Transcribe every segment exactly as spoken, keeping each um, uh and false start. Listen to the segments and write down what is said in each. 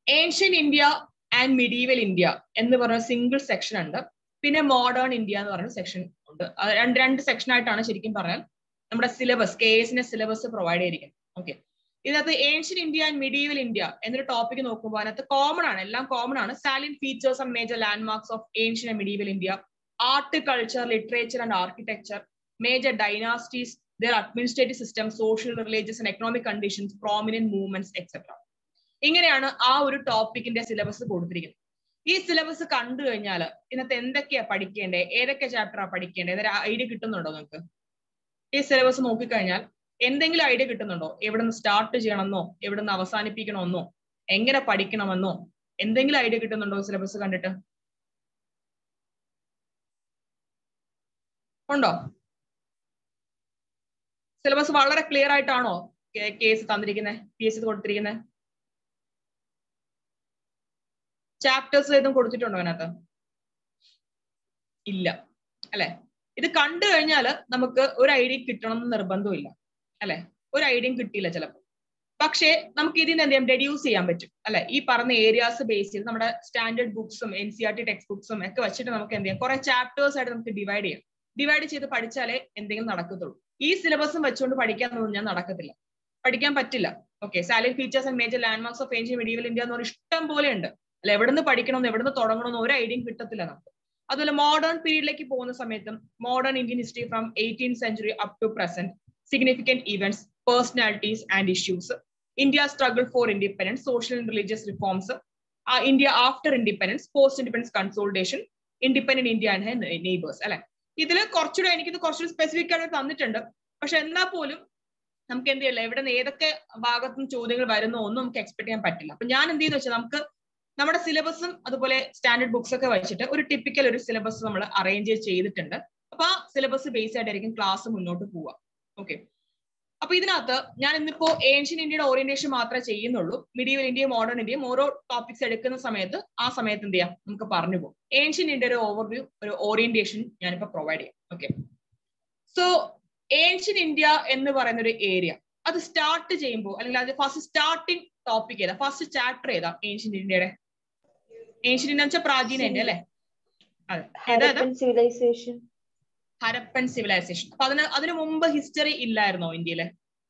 Ancient India and medieval India എന്ന് പറഞ്ഞ single section ഉണ്ട്. പിന്നെ മോഡേൺ ഇന്ത്യ എന്ന് പറഞ്ഞ സെക്ഷൻ ഉണ്ട്. രണ്ട് രണ്ട് സെക്ഷൻ ആയിട്ടാണ് ശരിക്കും പറഞ്ഞാൽ നമ്മുടെ സിലബസ്, കെ എസിന്റെ സിലബസ് പ്രൊവൈഡ് ചെയ്തിരിക്കുന്നത്. ഓക്കെ, ഇതിനകത്ത് ancient India and medieval India എന്നൊരു ടോപ്പിക് നോക്കുമ്പോൾ അതിനകത്ത് കോമൺ ആണ്, എല്ലാം കോമൺ ആണ്. Salient features and major landmarks of ancient and medieval India, art, culture, literature and architecture, major dynasties, their administrative system, social, religious and economic conditions, prominent movements, et cetera. ഇങ്ങനെയാണ് ആ ഒരു ടോപ്പിക്കിന്റെ syllabus കൊടുത്തിരിക്കുന്നത്. ഈ syllabus കണ്ടു കഴിഞ്ഞാൽ ഇതിനകത്ത് എന്തൊക്കെയാ പഠിക്കേണ്ടത്, ഏതൊക്കെ ചാപ്റ്ററാ പഠിക്കേണ്ടത്, ഏതൊരു ഐഡിയ കിട്ടുന്നുണ്ടോ നിങ്ങൾക്ക്? ഈ സിലബസ് നോക്കിക്കഴിഞ്ഞാൽ എന്തെങ്കിലും ഐഡിയ കിട്ടുന്നുണ്ടോ? എവിടെ നിന്ന് സ്റ്റാർട്ട് ചെയ്യണമെന്നോ, എവിടെ നിന്ന് അവസാനിപ്പിക്കണമെന്നോ, എങ്ങനെ പഠിക്കണമെന്നോ എന്തെങ്കിലും ഐഡിയ കിട്ടുന്നുണ്ടോ സിലബസ് കണ്ടിട്ട്? ഉണ്ടോ? സിലബസ് വളരെ ക്ലിയർ ആയിട്ടാണോ കേസ് തന്നിരിക്കുന്നത്, പി എസ് സി കൊടുത്തിരിക്കുന്നത്? ചാപ്റ്റേഴ്സ് ഏതും കൊടുത്തിട്ടുണ്ടോ അതിനകത്ത്? ഇല്ല അല്ലെ. ഇത് കണ്ടു കഴിഞ്ഞാൽ നമുക്ക് ഒരു ഐഡിയ കിട്ടണം എന്ന് നിർബന്ധമില്ല അല്ലെ, ഒരു ഐഡിയയും കിട്ടിയില്ല ചിലപ്പോൾ. പക്ഷേ നമുക്ക് ഇതിന് എന്ത് ചെയ്യാം, ഡെഡ്യൂസ് ചെയ്യാൻ പറ്റും അല്ലെ. ഈ പറഞ്ഞ ഏരിയാസ് ബേസ് ചെയ്ത് നമ്മുടെ സ്റ്റാൻഡേർഡ് ബുക്സും N C R T text ബുക്സും ഒക്കെ വെച്ചിട്ട് നമുക്ക് എന്ത് ചെയ്യാം, കുറെ ചാപ്റ്റേഴ്സ് ആയിട്ട് നമുക്ക് ഡിവൈഡ് ചെയ്യാം. ഡിവൈഡ് ചെയ്ത് പഠിച്ചാലേ എന്തെങ്കിലും നടക്കത്തുള്ളൂ. ഈ സിലബസും വെച്ചുകൊണ്ട് പഠിക്കാൻ ഞാൻ നടക്കത്തില്ല, പഠിക്കാൻ പറ്റില്ല. Okay, salient features and major landmarks of ancient medieval India എന്ന് പറഞ്ഞ ഇഷ്ടം പോലെ ഉണ്ട് അല്ലെ. എവിടെ നിന്ന് പഠിക്കണമെന്ന്, എവിടെ നിന്ന് തുടങ്ങണമെന്ന് ഒരു ഐഡിയയും കിട്ടത്തില്ല നമുക്ക്. അതുപോലെ മോഡേൺ പീരീഡിലേക്ക് പോകുന്ന സമയത്തും modern Indian history from eighteen century up to present, significant events, personalities and issues, India struggle for independence, social and religious reforms, India after independence, post independence consolidation, independent India and neighbours അല്ലെ. ഇതിൽ കുറച്ചുകൂടെ എനിക്കിത് കുറച്ചുകൂടി specific ആയിട്ട് തന്നിട്ടുണ്ട്. പക്ഷെ എന്നാൽ പോലും നമുക്ക് എന്ത് ചെയ്യില്ല, എവിടെ നിന്ന് ഏതൊക്കെ ഭാഗത്തുനിന്ന് ചോദ്യങ്ങൾ വരുന്നോ ഒന്നും നമുക്ക് എക്സ്പെക്ട് ചെയ്യാൻ പറ്റില്ല. അപ്പൊ ഞാൻ എന്ത് ചെയ്യുന്ന വെച്ചാൽ നമുക്ക് നമ്മുടെ സിലബസും അതുപോലെ സ്റ്റാൻഡേർഡ് ബുക്സ് ഒക്കെ വെച്ചിട്ട് ഒരു ടിപ്പിക്കൽ ഒരു സിലബസ് നമ്മൾ അറേഞ്ച് ചെയ്തിട്ടുണ്ട്. അപ്പൊ ആ സിലബസ് ബേസ് ആയിട്ടായിരിക്കും ക്ലാസ് മുന്നോട്ട് പോവുക. ഓക്കെ, അപ്പൊ ഇതിനകത്ത് ഞാൻ ഇന്നിപ്പോ ഏൻഷ്യൻ ഇന്ത്യയുടെ ഓറിയന്റേഷൻ മാത്രമേ ചെയ്യുന്നുള്ളൂ. മിഡീവൽ ഇന്ത്യയും മോഡേൺ ഇന്ത്യയും ഓരോ ടോപ്പിക്സ് എടുക്കുന്ന സമയത്ത് ആ സമയത്ത് എന്ത് ചെയ്യാം, നമുക്ക് പറഞ്ഞു പോകും. ഏൻഷ്യൻ ഇന്ത്യയുടെ ഒരു ഓവർവ്യൂ, ഒരു ഓറിയന്റേഷൻ ഞാനിപ്പോ പ്രൊവൈഡ് ചെയ്യാം. ഓക്കെ, സോ ഏൻഷ്യൻ ഇന്ത്യ എന്ന് പറയുന്ന ഒരു ഏരിയ അത് സ്റ്റാർട്ട് ചെയ്യുമ്പോൾ, അല്ലെങ്കിൽ അത് ഫസ്റ്റ് സ്റ്റാർട്ടിങ് ടോപ്പിക് ഏതാ, ഫസ്റ്റ് ചാപ്റ്റർ ഏതാ ഏൻഷ്യൻ ഇന്ത്യയുടെ? ഏൻഷ്യൻ ഇന്ത്യ വെച്ചാൽ പ്രാചീന ഇന്ത്യ അല്ലെ. അതെ, ഹരപ്പൻ സിവിലൈസേഷൻ. ഹരപ്പൻ സിവിലൈസേഷൻ. അപ്പൊ അതിന് അതിനു മുമ്പ് ഹിസ്റ്ററി ഇല്ലായിരുന്നോ ഇന്ത്യയിലെ?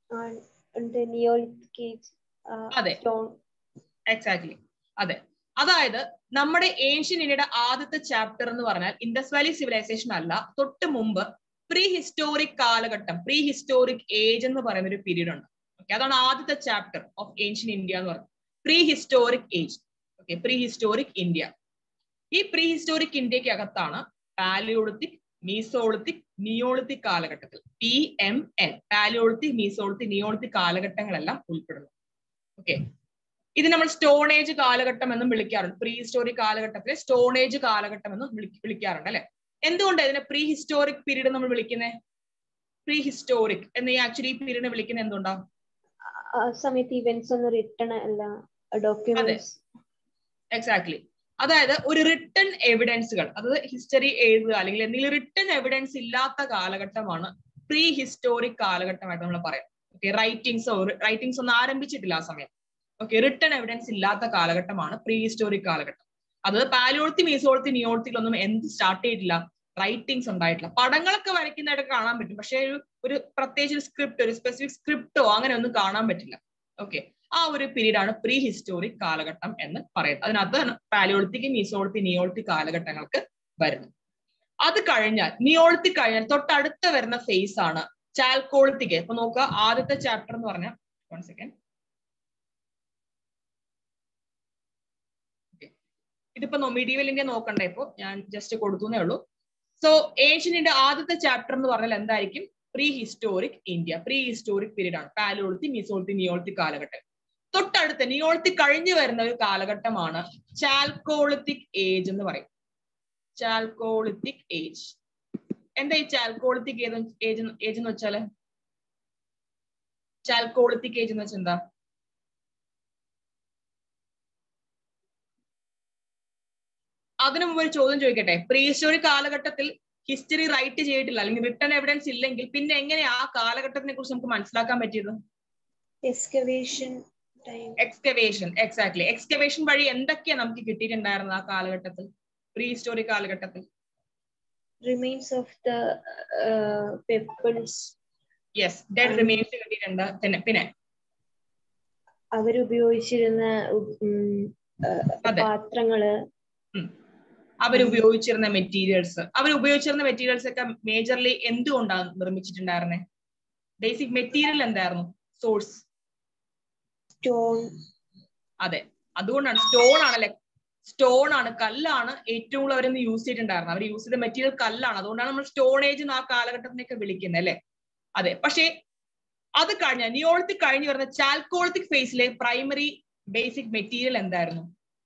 അതെ, എക്സാക്ട്ലി. അതെ, അതായത് നമ്മുടെ ഏൻഷ്യൻ ഇന്ത്യയുടെ ആദ്യത്തെ ചാപ്റ്റർ എന്ന് പറഞ്ഞാൽ ഇൻഡസ് വാലി സിവിലൈസേഷൻ അല്ല, തൊട്ട് മുമ്പ് പ്രീ ഹിസ്റ്റോറിക് കാലഘട്ടം, പ്രീ ഹിസ്റ്റോറിക് ഏജ് എന്ന് പറയുന്ന ഒരു പീരീഡ് ഉണ്ട്. ഓക്കെ, അതാണ് ആദ്യത്തെ ചാപ്റ്റർ ഓഫ് ഏൻഷ്യൻ ഇന്ത്യ എന്ന് പറയുന്നത്, pre historic age. Okay, pre historic India. ഈ പ്രീ ഹിസ്റ്റോറിക് ഇന്ത്യക്ക് അകത്താണ് പാലിയോളിത്തിക്, മീസോളിത്തിക്, നിയോളിത്തിക് കാലഘട്ടത്തിൽ, P M N, palaeolithic, mesolithic, neolithic കാലഘട്ടങ്ങളെല്ലാം ഉൾപ്പെടുന്നു. ഓക്കെ, ഇത് നമ്മൾ സ്റ്റോൺ ഏജ് കാലഘട്ടം എന്നും വിളിക്കാറുണ്ട്. പ്രീ ഹിസ്റ്റോറിക് കാലഘട്ടത്തിലെ സ്റ്റോൺ ഏജ് കാലഘട്ടം എന്നും വിളിക്കാറുണ്ട് അല്ലെ. എന്തുകൊണ്ട് ഇതിനെ പ്രീ ഹിസ്റ്റോറിക് പീരീഡ് നമ്മൾ വിളിക്കുന്നത്? പ്രീ ഹിസ്റ്റോറിക് എന്ന് ആക്ച്വലി ഈ പീരീഡിനെ വിളിക്കുന്നത് എന്തുകൊണ്ടാ? സമയത്ത് ഇവന്റ്സ് ഒന്നും റിട്ടൺ അല്ല, ഡോക്യുമെന്റ്സ്. എക്സാക്ട്ലി. അതായത് ഒരു റിട്ടൺ എവിഡൻസുകൾ, അതായത് ഹിസ്റ്ററി എഴുതുക അല്ലെങ്കിൽ എന്തെങ്കിലും റിട്ടൺ എവിഡൻസ് ഇല്ലാത്ത കാലഘട്ടമാണ് പ്രീ ഹിസ്റ്റോറിക് കാലഘട്ടമായിട്ട് നമ്മൾ പറയാം. ഓക്കെ, റൈറ്റിംഗ്സ് റൈറ്റിംഗ്സ് ഒന്നും ആരംഭിച്ചിട്ടില്ല ആ സമയം. ഓക്കെ, റിട്ടൺ എവിഡൻസ് ഇല്ലാത്ത കാലഘട്ടമാണ് പ്രീ ഹിസ്റ്റോറിക് കാലഘട്ടം. അത് പാലിയോളിത്തിക്, മീസോളിത്തിക്, നിയോളിത്തിക്കിലൊന്നും എന്ത് സ്റ്റാർട്ട് ചെയ്തിട്ടില്ല, റൈറ്റിംഗ്സ് ഉണ്ടായിട്ടില്ല. പടങ്ങളൊക്കെ വരയ്ക്കുന്നതായിട്ട് കാണാൻ പറ്റും, പക്ഷേ ഒരു പ്രത്യേകിച്ച് ഒരു സ്ക്രിപ്റ്റ്, ഒരു സ്പെസിഫിക് സ്ക്രിപ്റ്റോ അങ്ങനെ ഒന്നും കാണാൻ പറ്റില്ല. ഓക്കെ, ആ ഒരു പീരീഡ് ആണ് പ്രീ ഹിസ്റ്റോറിക് കാലഘട്ടം എന്ന് പറയുന്നത്. അതിനകത്ത് പാലിയോളിത്തിക്, മീസോളിത്തിക്, നിയോളിത്തിക് കാലഘട്ടങ്ങൾക്ക് വരുന്നത്. അത് കഴിഞ്ഞാൽ നിയോളിത്തിക് കഴിഞ്ഞാൽ തൊട്ടടുത്ത വരുന്ന ഫേസ് ആണ് ചാൽക്കോളിത്തിക്. ഇപ്പൊ നോക്കുക, ആദ്യത്തെ ചാപ്റ്റർ എന്ന് പറഞ്ഞാൽ വൺ സെക്കൻഡ്, ഇതിപ്പോ മിഡീവൽ ഇന്ത്യ നോക്കണ്ടേ, ഇപ്പൊ ഞാൻ ജസ്റ്റ് കൊടുക്കുന്നേ ഉള്ളൂ. സോ ഏൻഷ്യൻ ഇന്ത്യ ആദ്യത്തെ ചാപ്റ്റർ എന്ന് പറഞ്ഞാൽ എന്തായിരിക്കും? Pre historic India, prehistoric period ആണ്. പാലിയോളിത്തിക്, മീസോളിത്തിക്, നിയോളിത്തിക് കാലഘട്ടം. തൊട്ടടുത്ത നിയോളിത്തിക് കഴിഞ്ഞു വരുന്ന ഒരു കാലഘട്ടമാണ് ചാൽക്കോളിത്തിക് ഏജ് എന്ന് പറയും. Chalcolithic age. എന്താ ഈ ചാൽക്കോളിത്തിക് ഏജ് ഏജ് എന്ന് വെച്ചാല്? ചാൽക്കോളിത്തിക് ഏജ് എന്ന് വെച്ചാൽ എന്താ? അതിനു മുമ്പ് ഒരു ചോദ്യം ചോദിക്കട്ടെ. പ്രീ ഹിസ്റ്റോറിക് കാലഘട്ടത്തിൽ ഹിസ്റ്ററി റൈറ്റ് ചെയ്തിട്ടില്ല അല്ലെങ്കിൽ റിട്ടൺ എവിഡൻസ് ഇല്ലെങ്കിൽ പിന്നെ എങ്ങനെയാ ആ കാലഘട്ടത്തിനെ കുറിച്ച് നമുക്ക് മനസ്സിലാക്കാൻ പറ്റിയത്? Excavation excavation, exactly. എക്സ്കവേഷൻ വഴി എന്തൊക്കെയാ നമുക്ക് കിട്ടിയിട്ടുണ്ടായിരുന്നത് ആ കാലഘട്ടത്തിൽ, പ്രീ ഹിസ്റ്റോറിക് കാലഘട്ടത്തിൽ? Remains of the peoples. Yes, dead remains കിട്ടിയിട്ടുണ്ട്. പിന്നെ പിന്നെ അവരുപയോഗിച്ചിരുന്ന പാത്രങ്ങള്, അവരുപയോഗിച്ചിരുന്ന മെറ്റീരിയൽസ് അവരുപയോഗിച്ചിരുന്ന മെറ്റീരിയൽസ് ഒക്കെ മേജർലി എന്തുകൊണ്ടാണ് നിർമ്മിച്ചിട്ടുണ്ടായിരുന്നത്? ബേസിക് മെറ്റീരിയൽ എന്തായിരുന്നു? Source stone. അതെ, അതുകൊണ്ടാണ് സ്റ്റോൺ ആണല്ലേ, സ്റ്റോൺ ആണ്, കല്ലാണ് ഏറ്റവും കൂടുതൽ അവരൊന്ന് യൂസ് ചെയ്തിട്ടുണ്ടായിരുന്നത്. അവർ യൂസ് ചെയ്ത മെറ്റീരിയൽ കല്ലാണ്. അതുകൊണ്ടാണ് നമ്മൾ സ്റ്റോൺ ഏജ് ആ കാലഘട്ടത്തിനൊക്കെ വിളിക്കുന്നത് അല്ലെ. അതെ, പക്ഷേ അത് കഴിഞ്ഞ നിയോളിത്തിക് കഴിഞ്ഞ് വരുന്ന ചാൽക്കോളിത്തിക് ഫേസിലെ പ്രൈമറി ബേസിക് മെറ്റീരിയൽ എന്തായിരുന്നു?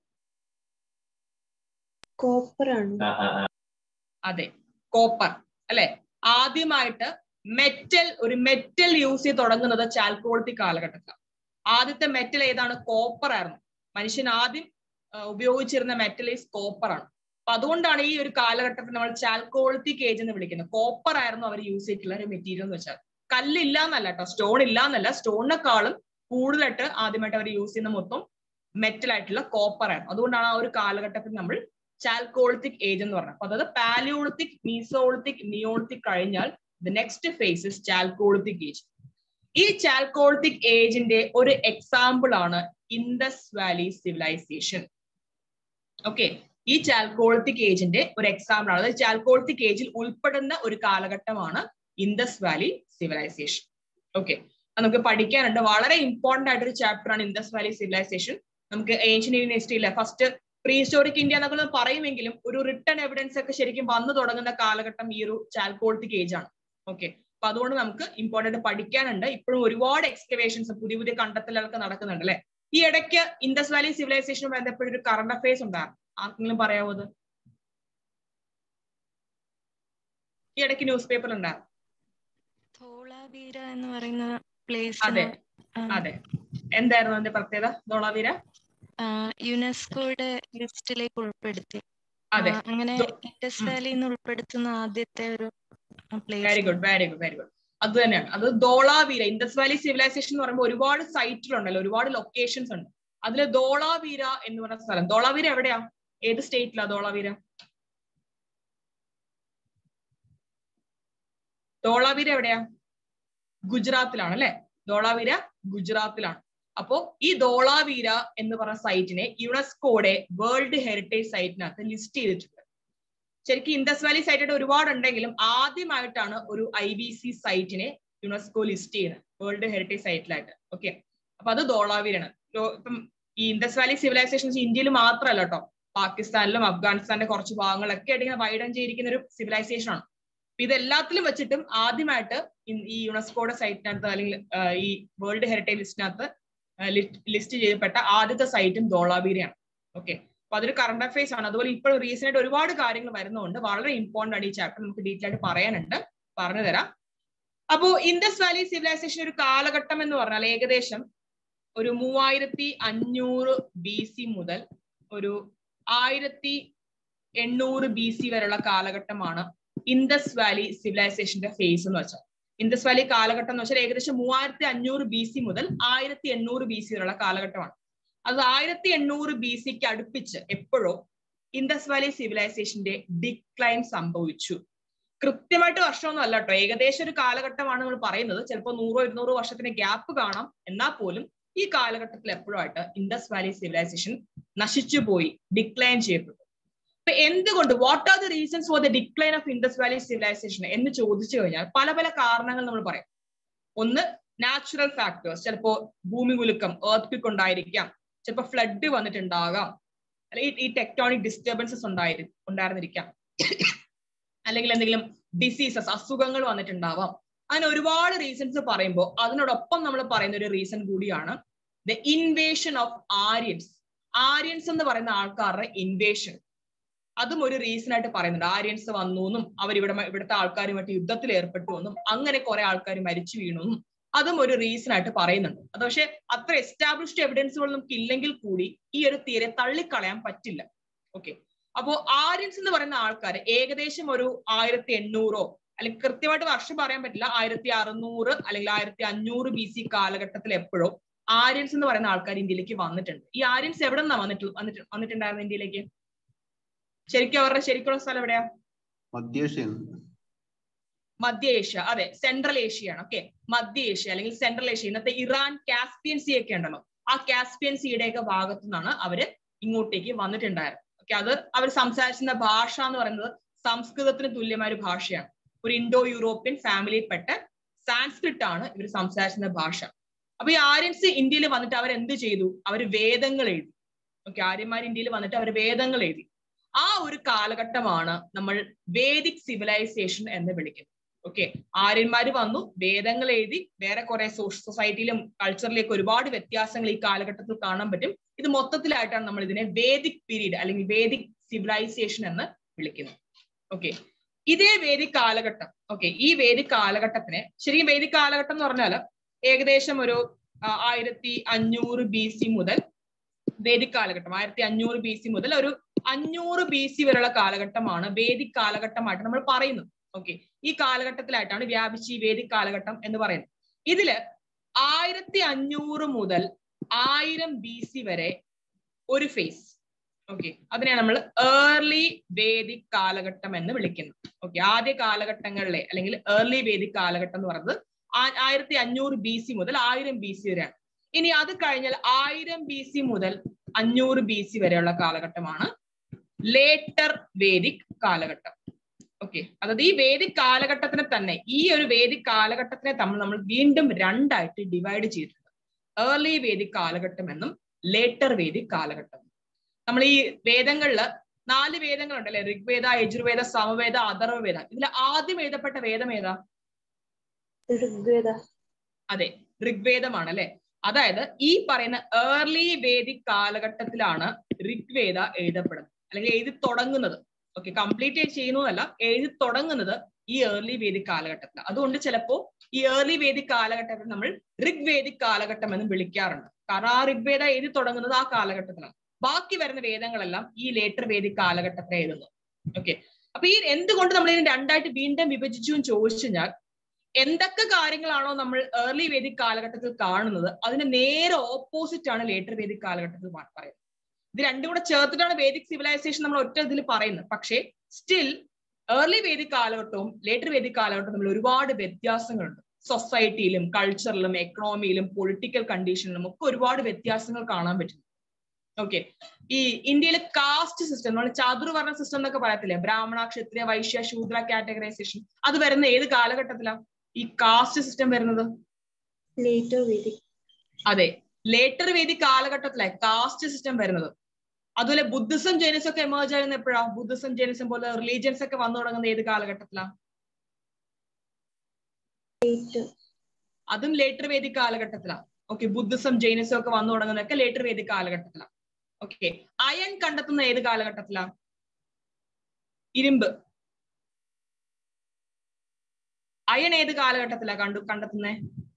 കോപ്പർ ആണ്. അതെ, കോപ്പർ അല്ലെ. ആദ്യമായിട്ട് മെറ്റൽ, ഒരു മെറ്റൽ യൂസ് ചെയ്ത് തുടങ്ങുന്നത് ചാൽക്കോളിത്തിക് കാലഘട്ടത്തിലാണ്. ആദ്യത്തെ മെറ്റൽ ഏതാണ്? കോപ്പർ ആയിരുന്നു. മനുഷ്യൻ ആദ്യം ഉപയോഗിച്ചിരുന്ന മെറ്റൽ ഈസ് കോപ്പർ ആണ്. അപ്പൊ അതുകൊണ്ടാണ് ഈ ഒരു കാലഘട്ടത്തിൽ നമ്മൾ ചാൽക്കോളിത്തിക് ഏജ് എന്ന് വിളിക്കുന്നത്. കോപ്പർ ആയിരുന്നു അവർ യൂസ് ചെയ്തിട്ടുള്ള ഒരു മെറ്റീരിയൽ എന്ന് വെച്ചാൽ. കല്ലില്ല എന്നല്ല കേട്ടോ, സ്റ്റോൺ ഇല്ല എന്നല്ല, സ്റ്റോണിനെക്കാളും കൂടുതലായിട്ട് ആദ്യമായിട്ട് അവർ യൂസ് ചെയ്യുന്ന മൊത്തം മെറ്റൽ ആയിട്ടുള്ള കോപ്പർ ആണ്. അതുകൊണ്ടാണ് ആ ഒരു കാലഘട്ടത്തിൽ നമ്മൾ ചാൽക്കോളിത്തിക് ഏജ് എന്ന് പറഞ്ഞത്. അപ്പൊ അതായത് പാലിയോളിത്തിക്, മീസോളിത്തിക്, നിയോളിത്തിക് കഴിഞ്ഞാൽ the next phase is chalcolithic age. ഈ ചാൽക്കോളിത്തിക് ഏജിന്റെ ഒരു എക്സാമ്പിൾ ആണ് ഇൻഡസ് വാലി സിവിലൈസേഷൻ. ഓക്കെ, ഈ ചാൽക്കോളിത്തിക് ഏജിന്റെ ഒരു എക്സാമ്പിൾ ആണ്, അതായത് ചാൽക്കോളിത്തിക് ഏജിൽ ഉൾപ്പെടുന്ന ഒരു കാലഘട്ടമാണ് ഇൻഡസ് വാലി സിവിലൈസേഷൻ. ഓക്കെ, നമുക്ക് പഠിക്കാനുണ്ട്. വളരെ ഇമ്പോർട്ടന്റ് ആയിട്ടൊരു ചാപ്റ്റർ ആണ് ഇൻഡസ് വാലി സിവിലൈസേഷൻ. നമുക്ക് ഏൻഷ്യന്റ് ഇന്ത്യൻ ഹിസ്റ്ററിയിലെ ഫസ്റ്റ് പ്രീ ഹിസ്റ്റോറിക് ഇന്ത്യ എന്നൊക്കെ പറയുമെങ്കിലും ഒരു റിട്ടൺ എവിഡൻസ് ഒക്കെ ശരിക്കും വന്നു തുടങ്ങുന്ന കാലഘട്ടം ഈ ഒരു ചാൽക്കോളിത്തിക് ഏജ് ആണ്. ഓക്കെ, അപ്പൊ അതുകൊണ്ട് നമുക്ക് ഇമ്പോർട്ടന്റ് പഠിക്കാനുണ്ട്. ഇപ്പോഴും ഒരുപാട് എക്സ്കവേഷൻസ്, പുതിയ പുതിയ കണ്ടെത്തലുകളൊക്കെ നടക്കുന്നുണ്ട് അല്ലെ. ഈ ഇടയ്ക്ക് ഇൻഡസ് വാലി സിവിലൈസേഷനുമായി ബന്ധപ്പെട്ട ഒരു കറണ്ട് അഫയേഴ്സ് ഉണ്ടായിരുന്നു, ആർക്കെങ്കിലും പറയാവോ അത്? ഈ ഇടയ്ക്ക് ന്യൂസ് പേപ്പർ ഉണ്ടായിരുന്നു. ധോളാവീര എന്ന് പറയുന്ന പ്ലേസ്. അതെ അതെ, എന്തായിരുന്നു അതിന്റെ പ്രത്യേകത? ധോളാവീര യുനെസ്കോയുടെ ലിസ്റ്റിലേക്ക് ഉൾപ്പെടുത്തി. അതെ, അങ്ങനെ ഇൻഡസ് വാലിന്ന് ഉൾപ്പെടുത്തുന്ന ആദ്യത്തെ ഒരു place. Very good very good very good. അത് തന്നെയാണ്, അത് ധോളാവീര. ഇൻഡസ് വാലി സിവിലൈസേഷൻ എന്ന് പറയുമ്പോൾ ഒരുപാട് സൈറ്റുകളുണ്ടല്ലോ, ഒരുപാട് ലൊക്കേഷൻസ് ഉണ്ട്. അതില് ധോളാവീര എന്ന് പറയുന്ന സ്ഥലം. ധോളാവീര എവിടെയാ, ഏത് സ്റ്റേറ്റിലാ ധോളാവീര? ധോളാവീര എവിടെയാ? ഗുജറാത്തിലാണ് അല്ലെ. ധോളാവീര ഗുജറാത്തിലാണ്. അപ്പോ ഈ ധോളാവീര എന്ന് പറഞ്ഞ സൈറ്റിനെ യുനെസ്കോയുടെ വേൾഡ് ഹെറിറ്റേജ് സൈറ്റിനകത്ത് ലിസ്റ്റ് ചെയ്തിട്ടുണ്ട്. ശരിക്കും ഇൻഡസ് വാലി സൈറ്റ് ഒരുപാട് ഉണ്ടെങ്കിലും ആദ്യമായിട്ടാണ് ഒരു ഐ ബി സി സൈറ്റിനെ യുനെസ്കോ ലിസ്റ്റ് ചെയ്യുന്നത് വേൾഡ് ഹെറിറ്റേജ് സൈറ്റിലായിട്ട്. ഓക്കെ, അപ്പൊ അത് ധോളാവീരാണ്. ഇപ്പം ഈ ഇൻഡസ് വാലി സിവിലൈസേഷൻ ഇന്ത്യയിൽ മാത്രമല്ല കേട്ടോ, പാകിസ്ഥാനിലും അഫ്ഗാനിസ്ഥാനിലെ കുറച്ച് ഭാഗങ്ങളൊക്കെ ആയിട്ട് ഇങ്ങനെ വൈഡൻ ചെയ്തിരിക്കുന്ന ഒരു സിവിലൈസേഷൻ ആണ്. അപ്പൊ ഇതെല്ലാത്തിലും വെച്ചിട്ടും ആദ്യമായിട്ട് ഈ യുനെസ്കോയുടെ സൈറ്റിനകത്ത് അല്ലെങ്കിൽ ഈ വേൾഡ് ഹെറിറ്റേജ് ലിസ്റ്റിനകത്ത് ലിസ്റ്റ് ചെയ്യപ്പെട്ട ആദ്യത്തെ സൈറ്റും ധോളാവീരയാണ്. ഓക്കെ, അപ്പൊ അതൊരു കറണ്ട് അഫയേഴ്സ് ആണ്. അതുപോലെ ഇപ്പോൾ റീസെന്റ് ആയിട്ട് ഒരുപാട് കാര്യങ്ങൾ വരുന്നതുകൊണ്ട് വളരെ ഇമ്പോർട്ടന്റ് ആണ് ഈ ചാപ്റ്റർ. നമുക്ക് ഡീറ്റെയിൽ ആയിട്ട് പറയാനുണ്ട്, പറഞ്ഞു തരാം. അപ്പോ ഇൻഡസ് വാലി സിവിലൈസേഷൻ ഒരു കാലഘട്ടം എന്ന് പറഞ്ഞാൽ ഏകദേശം ഒരു മൂവായിരത്തി അഞ്ഞൂറ് ബി സി മുതൽ ഒരു ആയിരത്തി എണ്ണൂറ് ബി സി വരെയുള്ള കാലഘട്ടമാണ് ഇൻഡസ് വാലി സിവിലൈസേഷന്റെ ഫേസ് എന്ന് വെച്ചാൽ. ഇൻഡസ് വാലി കാലഘട്ടം എന്ന് വെച്ചാൽ ഏകദേശം മൂവായിരത്തി അഞ്ഞൂറ് ബി സി മുതൽ ആയിരത്തി എണ്ണൂറ് ബി സി വരെയുള്ള കാലഘട്ടമാണ്. അത് ആയിരത്തി എണ്ണൂറ് ബി സിക്ക് അടുപ്പിച്ച് എപ്പോഴോ ഇൻഡസ് വാലി സിവിലൈസേഷന്റെ ഡിക്ലൈൻ സംഭവിച്ചു. കൃത്യമായിട്ട് വർഷമൊന്നും അല്ല കേട്ടോ, ഏകദേശം ഒരു കാലഘട്ടമാണ് നമ്മൾ പറയുന്നത്. ചിലപ്പോൾ നൂറോ ഇരുന്നൂറോ വർഷത്തിന് ഗ്യാപ്പ് കാണാം. എന്നാൽ പോലും ഈ കാലഘട്ടത്തിൽ എപ്പോഴായിട്ട് ഇൻഡസ് വാലി സിവിലൈസേഷൻ നശിച്ചുപോയി, ഡിക്ലൈൻ ചെയ്യപ്പെട്ടു. അപ്പൊ എന്തുകൊണ്ട്, what are the reasons for the decline of Indus valley civilisation എന്ന് ചോദിച്ചു കഴിഞ്ഞാൽ പല പല കാരണങ്ങൾ നമ്മൾ പറയും. ഒന്ന് നാച്ചുറൽ ഫാക്ടേഴ്സ്, ചിലപ്പോ ഭൂമി കുലുക്കം, എർത്ത് ഉണ്ടായിരിക്കാം, ചിലപ്പോൾ ഫ്ലഡ് വന്നിട്ടുണ്ടാകാം, അല്ലെങ്കിൽ ഈ ടെക്ടോണിക് ഡിസ്റ്റർബൻസസ് ഉണ്ടായി ഉണ്ടായിരുന്നിരിക്കാം, അല്ലെങ്കിൽ എന്തെങ്കിലും ഡിസീസസ്, അസുഖങ്ങൾ വന്നിട്ടുണ്ടാവാം. അങ്ങനെ ഒരുപാട് റീസൺസ് പറയുമ്പോൾ അതിനോടൊപ്പം നമ്മൾ പറയുന്ന ഒരു റീസൺ കൂടിയാണ് the invasion of Aryans. Aryans എന്ന് പറയുന്ന ആൾക്കാരുടെ ഇൻവേഷൻ, അതും ഒരു റീസൺ ആയിട്ട് പറയുന്നുണ്ട്. ആര്യൻസ് വന്നു എന്നും അവരിവിടെ ഇവിടുത്തെ ആൾക്കാരുമായിട്ട് യുദ്ധത്തിൽ ഏർപ്പെട്ടു എന്നും അങ്ങനെ കുറെ ആൾക്കാർ മരിച്ചു വീണെന്നും അതും ഒരു റീസൺ ആയിട്ട് പറയുന്നുണ്ട്. അത് പക്ഷെ അത്ര എസ്റ്റാബ്ലിഷ്ഡ് എവിഡൻസുകൾ നമുക്ക് ഇല്ലെങ്കിൽ കൂടി ഈ ഒരു തിയറി തള്ളിക്കളയാൻ പറ്റില്ല. ഓക്കെ, അപ്പോ ആര്യൻസ് എന്ന് പറയുന്ന ആൾക്കാർ ഏകദേശം ഒരു ആയിരത്തി എണ്ണൂറോ അല്ലെങ്കിൽ കൃത്യമായിട്ട് വർഷം പറയാൻ പറ്റില്ല, ആയിരത്തി അറുന്നൂറ് അല്ലെങ്കിൽ ആയിരത്തി അഞ്ഞൂറ് ബി സി കാലഘട്ടത്തിൽ എപ്പോഴോ ആര്യൻസ് എന്ന് പറയുന്ന ആൾക്കാർ ഇന്ത്യയിലേക്ക് വന്നിട്ടുണ്ട്. ഈ ആര്യൻസ് എവിടെ നിന്നാ വന്നിട്ട് വന്നിട്ട് വന്നിട്ടുണ്ടായിരുന്നു ഇന്ത്യയിലേക്ക്? ശരിക്കും അവരുടെ ശരിക്കുള്ള സ്ഥലം എവിടെയാ? മധ്യേഷ്യ. മധ്യ ഏഷ്യ, അതെ, സെൻട്രൽ ഏഷ്യയാണ്. ഓക്കെ, മധ്യ ഏഷ്യ അല്ലെങ്കിൽ സെൻട്രൽ ഏഷ്യ, ഇന്നത്തെ ഇറാൻ, കാസ്പിയൻ സീ ഒക്കെ ഉണ്ടല്ലോ, ആ കാസ്പിയൻ സീയുടെ ഒക്കെ ഭാഗത്തു നിന്നാണ് അവര് ഇങ്ങോട്ടേക്ക് വന്നിട്ടുണ്ടായിരുന്നത്. ഓക്കെ, അത് അവർ സംസാരിച്ചിരുന്ന ഭാഷ എന്ന് പറയുന്നത് സംസ്കൃതത്തിന് തുല്യമായ ഒരു ഭാഷയാണ്. ഒരു ഇൻഡോ യൂറോപ്യൻ ഫാമിലിയിൽപ്പെട്ട സാൻസ്ക്രിറ്റ് ആണ് ഇവർ സംസാരിച്ചിരുന്ന ഭാഷ. അപ്പൊ ഈ ആര്യൻസ് ഇന്ത്യയിൽ വന്നിട്ട് അവർ എന്ത് ചെയ്തു? അവർ വേദങ്ങൾ എഴുതി. ഓക്കെ, ആര്യന്മാർ ഇന്ത്യയിൽ വന്നിട്ട് അവർ വേദങ്ങൾ എഴുതി. ആ ഒരു കാലഘട്ടമാണ് നമ്മൾ വേദിക് സിവിലൈസേഷൻ എന്ന് വിളിക്കുന്നത്. ഓക്കെ, ആര്യന്മാര് വന്നു, വേദങ്ങൾ എഴുതി, വേറെ കുറെ സൊസൈറ്റിയിലും കൾച്ചറിലേക്ക് ഒരുപാട് വ്യത്യാസങ്ങൾ ഈ കാലഘട്ടത്തിൽ കാണാൻ പറ്റും. ഇത് മൊത്തത്തിലായിട്ടാണ് നമ്മൾ ഇതിനെ വേദിക് പീരീഡ് അല്ലെങ്കിൽ വേദിക് സിവിലൈസേഷൻ എന്ന് വിളിക്കുന്നത്. ഓക്കെ, ഇതേ വേദിക് കാലഘട്ടം, ഓക്കെ, ഈ വേദിക് കാലഘട്ടത്തിന് ശരിക്കും വേദിക് കാലഘട്ടം എന്ന് പറഞ്ഞാൽ ഏകദേശം ഒരു ആയിരത്തി അഞ്ഞൂറ് ബി സി മുതൽ വേദിക് കാലഘട്ടം ആയിരത്തി അഞ്ഞൂറ് ബി സി മുതൽ ഒരു അഞ്ഞൂറ് ബി സി വരെയുള്ള കാലഘട്ടമാണ് വേദിക് കാലഘട്ടമായിട്ട് നമ്മൾ പറയുന്നത്. ഓക്കെ, ഈ കാലഘട്ടത്തിലായിട്ടാണ് വ്യാപിച്ച് ഈ വേദിക് കാലഘട്ടം എന്ന് പറയുന്നത്. ഇതില് ആയിരത്തി അഞ്ഞൂറ് മുതൽ ആയിരം ബി സി വരെ ഒരു ഫേസ്. ഓക്കെ, അതിനെ നമ്മൾ ഏർലി വേദിക് കാലഘട്ടം എന്ന് വിളിക്കുന്നു. ഓക്കെ, ആദ്യ കാലഘട്ടങ്ങളിലെ അല്ലെങ്കിൽ ഏർലി വേദിക് കാലഘട്ടം എന്ന് പറയുന്നത് ആയിരത്തി അഞ്ഞൂറ് ബി സി മുതൽ ആയിരം ബി സി വരെയാണ്. ഇനി അത് കഴിഞ്ഞാൽ ആയിരം ബി സി മുതൽ അഞ്ഞൂറ് ബി സി വരെയുള്ള കാലഘട്ടമാണ് ലേറ്റർ വേദിക് കാലഘട്ടം. ഓക്കെ, അതായത് ഈ വേദിക് കാലഘട്ടത്തിനെ തന്നെ ഈ ഒരു വേദിക് കാലഘട്ടത്തിനെ തമ്മിൽ നമ്മൾ വീണ്ടും രണ്ടായിട്ട് ഡിവൈഡ് ചെയ്തിട്ടുണ്ട്. ഏർലി വേദിക് കാലഘട്ടം എന്നും ലേറ്റർ വേദിക് കാലഘട്ടം. നമ്മൾ ഈ വേദങ്ങളില് നാല് വേദങ്ങളുണ്ടല്ലേ, ഋഗ്വേദ, യജുർവേദ, സമവേദ, അഥർവവേദ. ഇതിൽ ആദ്യം എഴുതപ്പെട്ട വേദം ഏതാ? ഋഗ്വേദ. അതെ, ഋഗ്വേദമാണ് അല്ലെ. അതായത് ഈ പറയുന്ന ഏർലി വേദിക് കാലഘട്ടത്തിലാണ് ഋഗ്വേദ എഴുതപ്പെടുന്നത് അല്ലെങ്കിൽ എഴുതി തുടങ്ങുന്നത്. ഓക്കെ, കംപ്ലീറ്റ് ചെയ്യുന്നതല്ല, എഴുതി തുടങ്ങുന്നത് ഈ ഏർലി വേദിക് കാലഘട്ടത്തിൽ. അതുകൊണ്ട് ചിലപ്പോ ഈ ഏർലി വേദിക് കാലഘട്ടത്തിൽ നമ്മൾ ഋഗ്വേദിക് കാലഘട്ടം എന്ന് വിളിക്കാറുണ്ട്. കാരണം ആ ഋഗ്വേദ എഴുതി തുടങ്ങുന്നത് ആ കാലഘട്ടത്തിലാണ്. ബാക്കി വരുന്ന വേദങ്ങളെല്ലാം ഈ ലേറ്റർ വേദിക് കാലഘട്ടത്തിൽ എഴുതുന്നു. ഓക്കെ, അപ്പൊ ഈ എന്തുകൊണ്ട് നമ്മൾ ഇതിന് രണ്ടായിട്ട് വീണ്ടും വിഭജിച്ചു എന്ന് ചോദിച്ചു കഴിഞ്ഞാൽ എന്തൊക്കെ കാര്യങ്ങളാണോ നമ്മൾ ഏർലി വേദിക് കാലഘട്ടത്തിൽ കാണുന്നത് അതിന് നേരെ ഓപ്പോസിറ്റ് ആണ് ലേറ്റർ വേദിക് കാലഘട്ടത്തിൽ പറയുന്നത്. ഇത് രണ്ടും കൂടെ ചേർത്തിട്ടാണ് വേദിക് സിവിലൈസേഷൻ നമ്മൾ ഒറ്റ ഇതിൽ പറയുന്നത്. പക്ഷേ സ്റ്റിൽ ഏർലി വേദിക് കാലഘട്ടവും ലേറ്റർ വേദിക് കാലഘട്ടവും തമ്മിൽ ഒരുപാട് വ്യത്യാസങ്ങളുണ്ട്. സൊസൈറ്റിയിലും കൾച്ചറിലും എക്കണോമിയിലും പൊളിറ്റിക്കൽ കണ്ടീഷനിലും ഒക്കെ ഒരുപാട് വ്യത്യാസങ്ങൾ കാണാൻ പറ്റും. ഓക്കെ, ഈ ഇന്ത്യയിലെ കാസ്റ്റ് സിസ്റ്റം, നമ്മൾ ചാതുർവർണ്ണ സിസ്റ്റം എന്നൊക്കെ പറയത്തില്ലേ, ബ്രാഹ്മണ, ക്ഷത്രിയ, വൈശ്യ, ശൂദ്ര കാറ്റഗറൈസേഷൻ, അത് വരുന്ന ഏത് കാലഘട്ടത്തിലാണ് ഈ കാസ്റ്റ് സിസ്റ്റം വരുന്നത്? ലേറ്റർ വേദിക്. അതെ, ലേറ്റർ വേദിക് കാലഘട്ടത്തിലെ കാസ്റ്റ് സിസ്റ്റം വരുന്നത്. അതുപോലെ ബുദ്ധിസം, ജൈനിസം ഒക്കെ എമേർജ് ആകുന്ന എപ്പോഴാ? ബുദ്ധിസം, ജൈനിസം പോലെ റിലീജിയൻസ് ഒക്കെ വന്നു തുടങ്ങുന്ന ഏത് കാലഘട്ടത്തിലാണ്? അതും ലേറ്റർ വേദിക് കാലഘട്ടത്തിലാണ്. ഓക്കെ, ബുദ്ധിസം, ജൈനിസം ഒക്കെ വന്നു തുടങ്ങുന്നതൊക്കെ ലേറ്റർ വേദിക് കാലഘട്ടത്തിലാണ്. ഓക്കെ, അയൺ കണ്ടെത്തുന്ന ഏത് കാലഘട്ടത്തിലാണ്? ഇരുമ്പ്. അയൺ ഏത് കാലഘട്ടത്തിലാണ് കണ്ടു കണ്ടെത്തുന്നത്?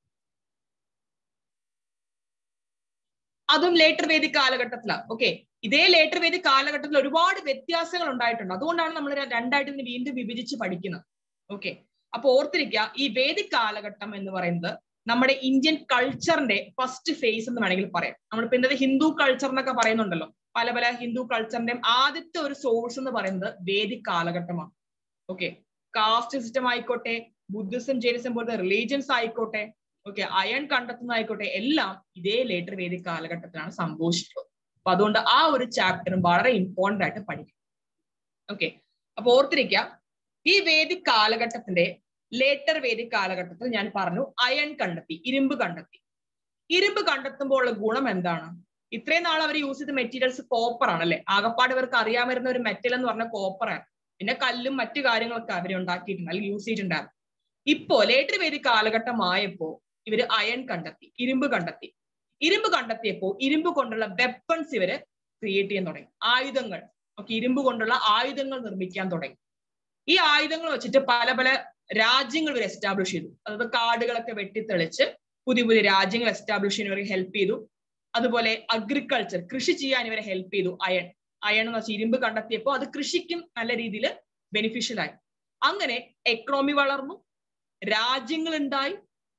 അതും ലേറ്റർ വേദിക് കാലഘട്ടത്തിലാണ്. ഓക്കെ, ഇതേ ലേറ്റർ വേദിക് കാലഘട്ടത്തിൽ ഒരുപാട് വ്യത്യാസങ്ങൾ ഉണ്ടായിട്ടുണ്ട്. അതുകൊണ്ടാണ് നമ്മൾ രണ്ടായിട്ട് ഇതിന് വീണ്ടും വിഭജിച്ച് പഠിക്കുന്നത്. ഓക്കെ, അപ്പൊ ഓർത്തിരിക്കുക, ഈ വേദിക് കാലഘട്ടം എന്ന് പറയുന്നത് നമ്മുടെ ഇന്ത്യൻ കൾച്ചറിന്റെ ഫസ്റ്റ് ഫേസ് എന്ന് വേണമെങ്കിൽ പറയാം. നമ്മളിപ്പോ ഇന്നത്തെ ഹിന്ദു കൾച്ചർ എന്നൊക്കെ പറയുന്നുണ്ടല്ലോ, പല പല ഹിന്ദു കൾച്ചറിന്റെയും ആദ്യത്തെ ഒരു സോഴ്സ് എന്ന് പറയുന്നത് വേദിക് കാലഘട്ടമാണ്. ഓക്കെ, കാസ്റ്റ് സിസ്റ്റം ആയിക്കോട്ടെ, ബുദ്ധിസം, ജൈനിസം പോലത്തെ റിലീജിയൻസ് ആയിക്കോട്ടെ, ഓക്കെ, അയൺ കണ്ടെത്തുന്ന ആയിക്കോട്ടെ, എല്ലാം ഇതേ ലേറ്റർ വേദിക് കാലഘട്ടത്തിലാണ് സംഭവിച്ചിട്ടുള്ളത്. അപ്പൊ അതുകൊണ്ട് ആ ഒരു ചാപ്റ്ററും വളരെ ഇമ്പോർട്ടന്റ് ആയിട്ട് പഠിക്കും. ഓക്കെ, അപ്പൊ ഓർത്തിരിക്കുക, ഈ വേദിക് കാലഘട്ടത്തിന്റെ ലേറ്റർ വേദിക് കാലഘട്ടത്തിൽ ഞാൻ പറഞ്ഞു അയൺ കണ്ടെത്തി, ഇരുമ്പ് കണ്ടെത്തി. ഇരുമ്പ് കണ്ടെത്തുമ്പോൾ ഉള്ള ഗുണം എന്താണ്? ഇത്രയും നാൾ അവർ യൂസ് ചെയ്ത മെറ്റീരിയൽസ് കോപ്പർ ആണ് അല്ലെ. ആകപ്പാട് ഇവർക്ക് അറിയാൻ വരുന്ന ഒരു മെറ്റൽ എന്ന് പറഞ്ഞാൽ കോപ്പർ ആണ്. പിന്നെ കല്ലും മറ്റു കാര്യങ്ങളൊക്കെ അവർ ഉണ്ടാക്കിയിട്ടുണ്ട്, അല്ലെങ്കിൽ യൂസ് ചെയ്തിട്ടുണ്ടായിരുന്നു. ഇപ്പോ ലേറ്റർ വേദിക് കാലഘട്ടമായപ്പോ ഇവര് അയൺ കണ്ടെത്തി, ഇരുമ്പ് കണ്ടെത്തി. ഇരുമ്പ് കണ്ടെത്തിയപ്പോ ഇരുമ്പ് കൊണ്ടുള്ള വെപ്പൺസ് ഇവര് ക്രിയേറ്റ് ചെയ്യാൻ തുടങ്ങി, ആയുധങ്ങൾ. ഓക്കെ, ഇരുമ്പ് കൊണ്ടുള്ള ആയുധങ്ങൾ നിർമ്മിക്കാൻ തുടങ്ങി. ഈ ആയുധങ്ങൾ വെച്ചിട്ട് പല പല രാജ്യങ്ങൾ ഇവർ എസ്റ്റാബ്ലിഷ് ചെയ്തു. അതായത് കാടുകളൊക്കെ വെട്ടിത്തെളിച്ച് പുതിയ പുതിയ രാജ്യങ്ങൾ എസ്റ്റാബ്ലിഷ് ചെയ്യാൻ ഇവരെ ഹെൽപ്പ് ചെയ്തു. അതുപോലെ അഗ്രികൾച്ചർ, കൃഷി ചെയ്യാൻ ഇവരെ ഹെൽപ്പ് ചെയ്തു അയൺ. അയൺ എന്ന് വെച്ചാൽ ഇരുമ്പ് കണ്ടെത്തിയപ്പോൾ അത് കൃഷിക്കും നല്ല രീതിയിൽ ബെനിഫിഷ്യൽ ആയി. അങ്ങനെ എക്കണോമി വളർന്നു, രാജ്യങ്ങൾ ഉണ്ടായി,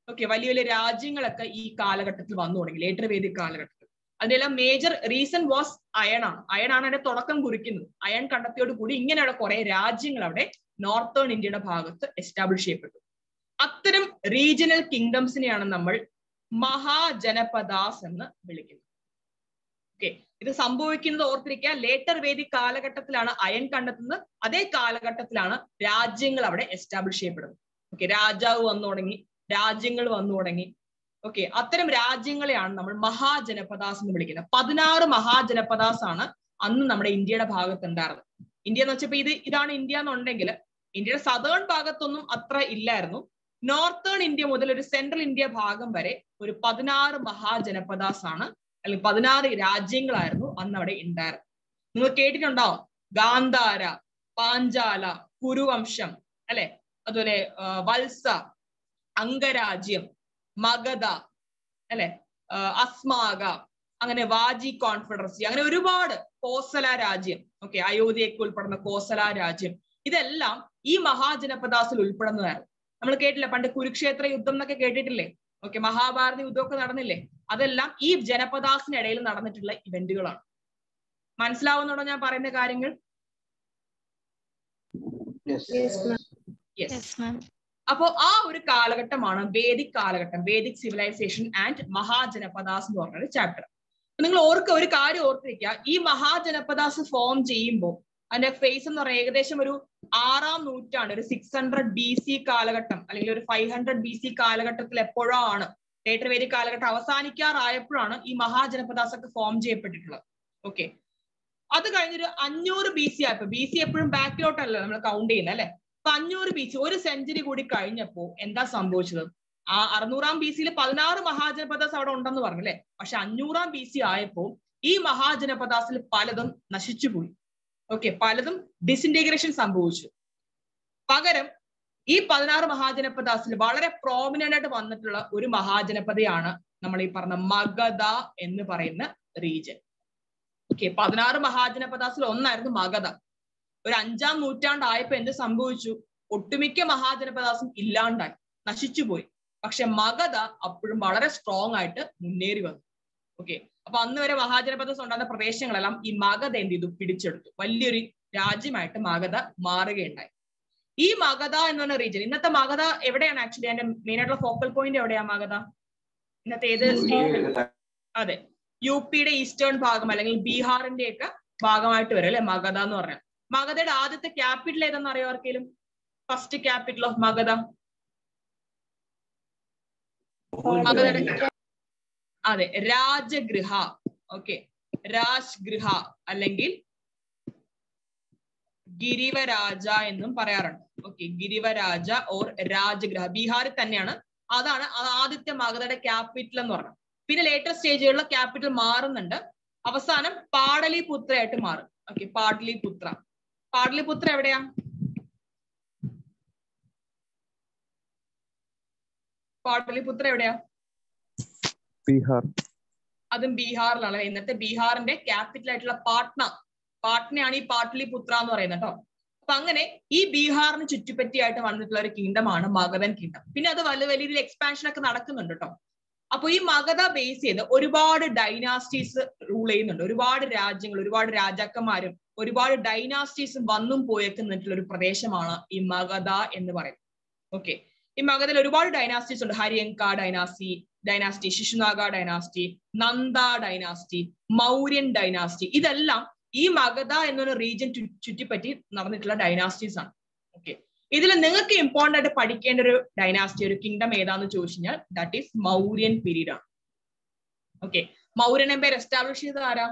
ഓക്കെ, വലിയ വലിയ രാജ്യങ്ങളൊക്കെ ഈ കാലഘട്ടത്തിൽ വന്നു തുടങ്ങി, ലേറ്റർ വേദിക് കാലഘട്ടത്തിൽ. അതിനെല്ലാം മേജർ റീസൺ വാസ് അയൺ ആണ്. അയൺ ആണ് അതിന്റെ തുടക്കം കുറിക്കുന്നത്. അയൺ കണ്ടെത്തിയോട് കൂടി ഇങ്ങനെയുള്ള കുറെ രാജ്യങ്ങൾ അവിടെ നോർത്തേൺ ഇന്ത്യയുടെ ഭാഗത്ത് എസ്റ്റാബ്ലിഷ് ചെയ്യപ്പെട്ടു. അത്തരം റീജിയണൽ കിങ്ഡംസിനെയാണ് നമ്മൾ മഹാജനപദാസ് എന്ന് വിളിക്കുന്നത്. ഓക്കെ, ഇത് സംഭവിക്കുന്നത് ഓർത്തിരിക്കുക, ലേറ്റർ വേദിക് കാലഘട്ടത്തിലാണ് അയൺ കണ്ടെത്തുന്നത്. അതേ കാലഘട്ടത്തിലാണ് രാജ്യങ്ങൾ അവിടെ എസ്റ്റാബ്ലിഷ് ചെയ്യപ്പെടുന്നത്. ഓക്കെ, രാജാവ് വന്നു തുടങ്ങി, രാജ്യങ്ങൾ വന്നു തുടങ്ങി. ഓക്കെ, അത്തരം രാജ്യങ്ങളെയാണ് നമ്മൾ മഹാജനപദാസ് എന്ന് വിളിക്കുന്നത്. പതിനാറ് മഹാജനപദാസ് ആണ് അന്ന് നമ്മുടെ ഇന്ത്യയുടെ ഭാഗത്ത് ഉണ്ടായിരുന്നത്. ഇന്ത്യ എന്ന് വെച്ചപ്പോ ഇത് ഇതാണ് ഇന്ത്യ എന്നുണ്ടെങ്കിൽ ഇന്ത്യയുടെ സദേൺ ഭാഗത്തൊന്നും അത്ര ഇല്ലായിരുന്നു. നോർത്തേൺ ഇന്ത്യ മുതൽ ഒരു സെൻട്രൽ ഇന്ത്യ ഭാഗം വരെ ഒരു പതിനാറ് മഹാജനപദാസ് ആണ്, അല്ലെങ്കിൽ പതിനാറ് രാജ്യങ്ങളായിരുന്നു അന്ന് അവിടെ ഉണ്ടായിരുന്നത്. നിങ്ങൾ കേട്ടിട്ടുണ്ടാവും ഗാന്ധാര, പാഞ്ചാല, കുരുവംശം, അല്ലെ, അതുപോലെ വത്സ, അംഗരാജ്യം, മഗധ, അല്ലെ, അസ്മാക, അങ്ങനെ വാജി കോൺഫെഡറസി, അങ്ങനെ ഒരുപാട്, കോസല രാജ്യം, ഓക്കെ, അയോധ്യയൊക്കെ ഉൾപ്പെടുന്ന കോസല രാജ്യം, ഇതെല്ലാം ഈ മഹാജനപദാസിൽ ഉൾപ്പെടുന്നതായിരുന്നു. നമ്മൾ കേട്ടില്ല പണ്ട് കുരുക്ഷേത്ര യുദ്ധം എന്നൊക്കെ കേട്ടിട്ടില്ലേ? ഓക്കെ, മഹാഭാരത യുദ്ധമൊക്കെ നടന്നില്ലേ? അതെല്ലാം ഈ ജനപദാസിനിടയിൽ നടന്നിട്ടുള്ള ഇവന്റുകളാണ്. മനസ്സിലാവുന്നുണ്ടോ ഞാൻ പറയുന്ന കാര്യങ്ങൾ? അപ്പോ ആ ഒരു കാലഘട്ടമാണ് വേദിക് കാലഘട്ടം, വേദിക് സിവിലൈസേഷൻ ആൻഡ് മഹാജനപദാസ് എന്ന് പറഞ്ഞൊരു ചാപ്റ്റർ. നിങ്ങൾ ഓർക്കുക, ഒരു കാര്യം ഓർത്തിരിക്കുക, ഈ മഹാജനപദാസ് ഫോം ചെയ്യുമ്പോൾ അതിന്റെ ഫേസ് എന്ന് പറയുന്നത് ഏകദേശം ഒരു ആറാം നൂറ്റാണ്ട്, ഒരു സിക്സ് ഹൺഡ്രഡ് ബി സി കാലഘട്ടം അല്ലെങ്കിൽ ഒരു ഫൈവ് ഹൺഡ്രഡ് ബി സി കാലഘട്ടത്തിൽ എപ്പോഴോ ആണ്, ലേറ്റർ വേദിക് കാലഘട്ടം അവസാനിക്കാറായപ്പോഴാണ് ഈ മഹാജനപദാസ് ഒക്കെ ഫോം ചെയ്യപ്പെട്ടിട്ടുള്ളത്. ഓക്കെ, അത് കഴിഞ്ഞൊരു അഞ്ഞൂറ് ബി സി ആയപ്പോ, ബി സി എപ്പോഴും ബാക്കിലോട്ടല്ലോ നമ്മൾ കൗണ്ട് ചെയ്യുന്നത്, അല്ലെ? അപ്പൊ അഞ്ഞൂറ് ബി സി, ഒരു സെഞ്ചുറി കൂടി കഴിഞ്ഞപ്പോ എന്താ സംഭവിച്ചത്? ആ അറുന്നൂറാം ബി സിയിൽ പതിനാറ് മഹാജനപദാസ് അവിടെ ഉണ്ടെന്ന് പറഞ്ഞു, അല്ലെ? പക്ഷെ അഞ്ഞൂറാം ബി സി ആയപ്പോ ഈ മഹാജനപദാസിൽ പലതും നശിച്ചുപോയി. ഓക്കെ, പലതും ഡിസിന്റഗ്രേഷൻ സംഭവിച്ചു. പകരം ഈ പതിനാറ് മഹാജനപദാസിൽ വളരെ പ്രോമിനന്റ് ആയിട്ട് വന്നിട്ടുള്ള ഒരു മഹാജനപദയാണ് നമ്മൾ ഈ പറഞ്ഞ മഗധ എന്ന് പറയുന്ന റീജിയൻ. ഓക്കെ, പതിനാറ് മഹാജനപദാസിൽ ഒന്നായിരുന്നു മഗധ. ഒരു അഞ്ചാം നൂറ്റാണ്ടായപ്പോ എന്ത് സംഭവിച്ചു? ഒട്ടുമിക്ക മഹാജനപദാസും ഇല്ലാണ്ടായി, നശിച്ചുപോയി. പക്ഷെ മഗധ അപ്പോഴും വളരെ സ്ട്രോങ് ആയിട്ട് മുന്നേറി വന്നു. ഓക്കെ, അപ്പൊ അന്ന് വരെ മഹാജനപദാസ് ഉണ്ടായിരുന്ന പ്രദേശങ്ങളെല്ലാം ഈ മഗധ എന്ത് ചെയ്തു? പിടിച്ചെടുത്തു. വലിയൊരു രാജ്യമായിട്ട് മഗധ മാറുകയുണ്ടായി. ഈ മഗധ എന്ന് പറഞ്ഞ റീജിയൻ, ഇന്നത്തെ മഗധ എവിടെയാണ് ആക്ച്വലി? അതിന്റെ മെയിൻ ആയിട്ടുള്ള ഫോക്കൽ പോയിന്റ് എവിടെയാ മഗധ? ഇന്നത്തെ ഏത് സ്റ്റേറ്റ്? അതെ, യു പിയുടെ ഈസ്റ്റേൺ ഭാഗം അല്ലെങ്കിൽ ബീഹാറിന്റെ ഒക്കെ ഭാഗമായിട്ട് വരും, അല്ലെ മഗധ എന്ന് പറഞ്ഞാൽ. മഗധയുടെ ആദ്യത്തെ ക്യാപിറ്റൽ ഏതെന്ന് അറിയോ ആർക്കെങ്കിലും? First capital of Magadha? മഗധയുടെ അതെ, രാജഗൃഹ. ഓക്കെ, രാജ്ഗൃഹ അല്ലെങ്കിൽ ഗിരിവരാജ എന്നും പറയാറുണ്ട്. ഓക്കെ, ഗിരിവരാജ ഓർ രാജഗൃഹ ബീഹാറിൽ തന്നെയാണ്. അതാണ് ആദ്യത്തെ മഗധയുടെ ക്യാപിറ്റൽ എന്ന് പറഞ്ഞത്. പിന്നെ ലേറ്റർ സ്റ്റേജുകളിലെ ക്യാപിറ്റൽ മാറുന്നുണ്ട്. അവസാനം പാടലിപുത്രയായിട്ട് മാറും. ഓക്കെ, പാടലിപുത്ര. പാടലിപുത്ര എവിടെയാ? പാടലിപുത്ര എവിടെയാ? ബീഹാർ. അതും ബീഹാറിലാണ്. ഇന്നത്തെ ബീഹാറിന്റെ ക്യാപിറ്റൽ ആയിട്ടുള്ള പാട്ന, പാട്നയാണ് ഈ പാടലിപുത്ര എന്ന് പറയുന്നത് കേട്ടോ. അപ്പൊ അങ്ങനെ ഈ ബീഹാറിന് ചുറ്റിപ്പറ്റിയായിട്ട് വന്നിട്ടുള്ള ഒരു കിങ്ഡമാണ് മഗധൻ കിങ്ഡം. പിന്നെ അത് വലിയ വലിയ രീതിയിൽ എക്സ്പാൻഷൻ ഒക്കെ നടക്കുന്നുണ്ട് കേട്ടോ. അപ്പൊ ഈ മഗധ ബേസ് ചെയ്ത് ഒരുപാട് ഡൈനാസ്റ്റീസ് റൂൾ ചെയ്യുന്നുണ്ട്. ഒരുപാട് രാജ്യങ്ങൾ, ഒരുപാട് രാജാക്കന്മാരും ഒരുപാട് ഡൈനാസ്റ്റീസും വന്നും പോയൊക്കെ നിന്നിട്ടുള്ള ഒരു പ്രദേശമാണ് ഈ മഗധ എന്ന് പറയുന്നത്. ഓക്കെ, ഈ മഗധയിൽ ഒരുപാട് ഡൈനാസ്റ്റീസ് ഉണ്ട്. Haryanka dynasty dynasty Shishunaga dynasty, Nanda dynasty, Mauryan dynasty, ഇതെല്ലാം ഈ മഗധ എന്നൊരു റീജിയൻ ചുറ്റിപ്പറ്റി നടന്നിട്ടുള്ള ഡൈനാസ്റ്റീസ് ആണ്. ഓക്കെ, ഇതിൽ നിങ്ങൾക്ക് ഇമ്പോർട്ടന്റ് ആയിട്ട് പഠിക്കേണ്ട ഒരു ഡൈനാസ്റ്റി, ഒരു കിങ്ഡം ഏതാന്ന് ചോദിച്ചു കഴിഞ്ഞാൽ ദാറ്റ് ഈസ് മൗര്യൻ പീരീഡ് ആണ്. ഓക്കെ, മൗര്യൻ എംപയർ എസ്റ്റാബ്ലിഷ് ചെയ്തത് ആരാ?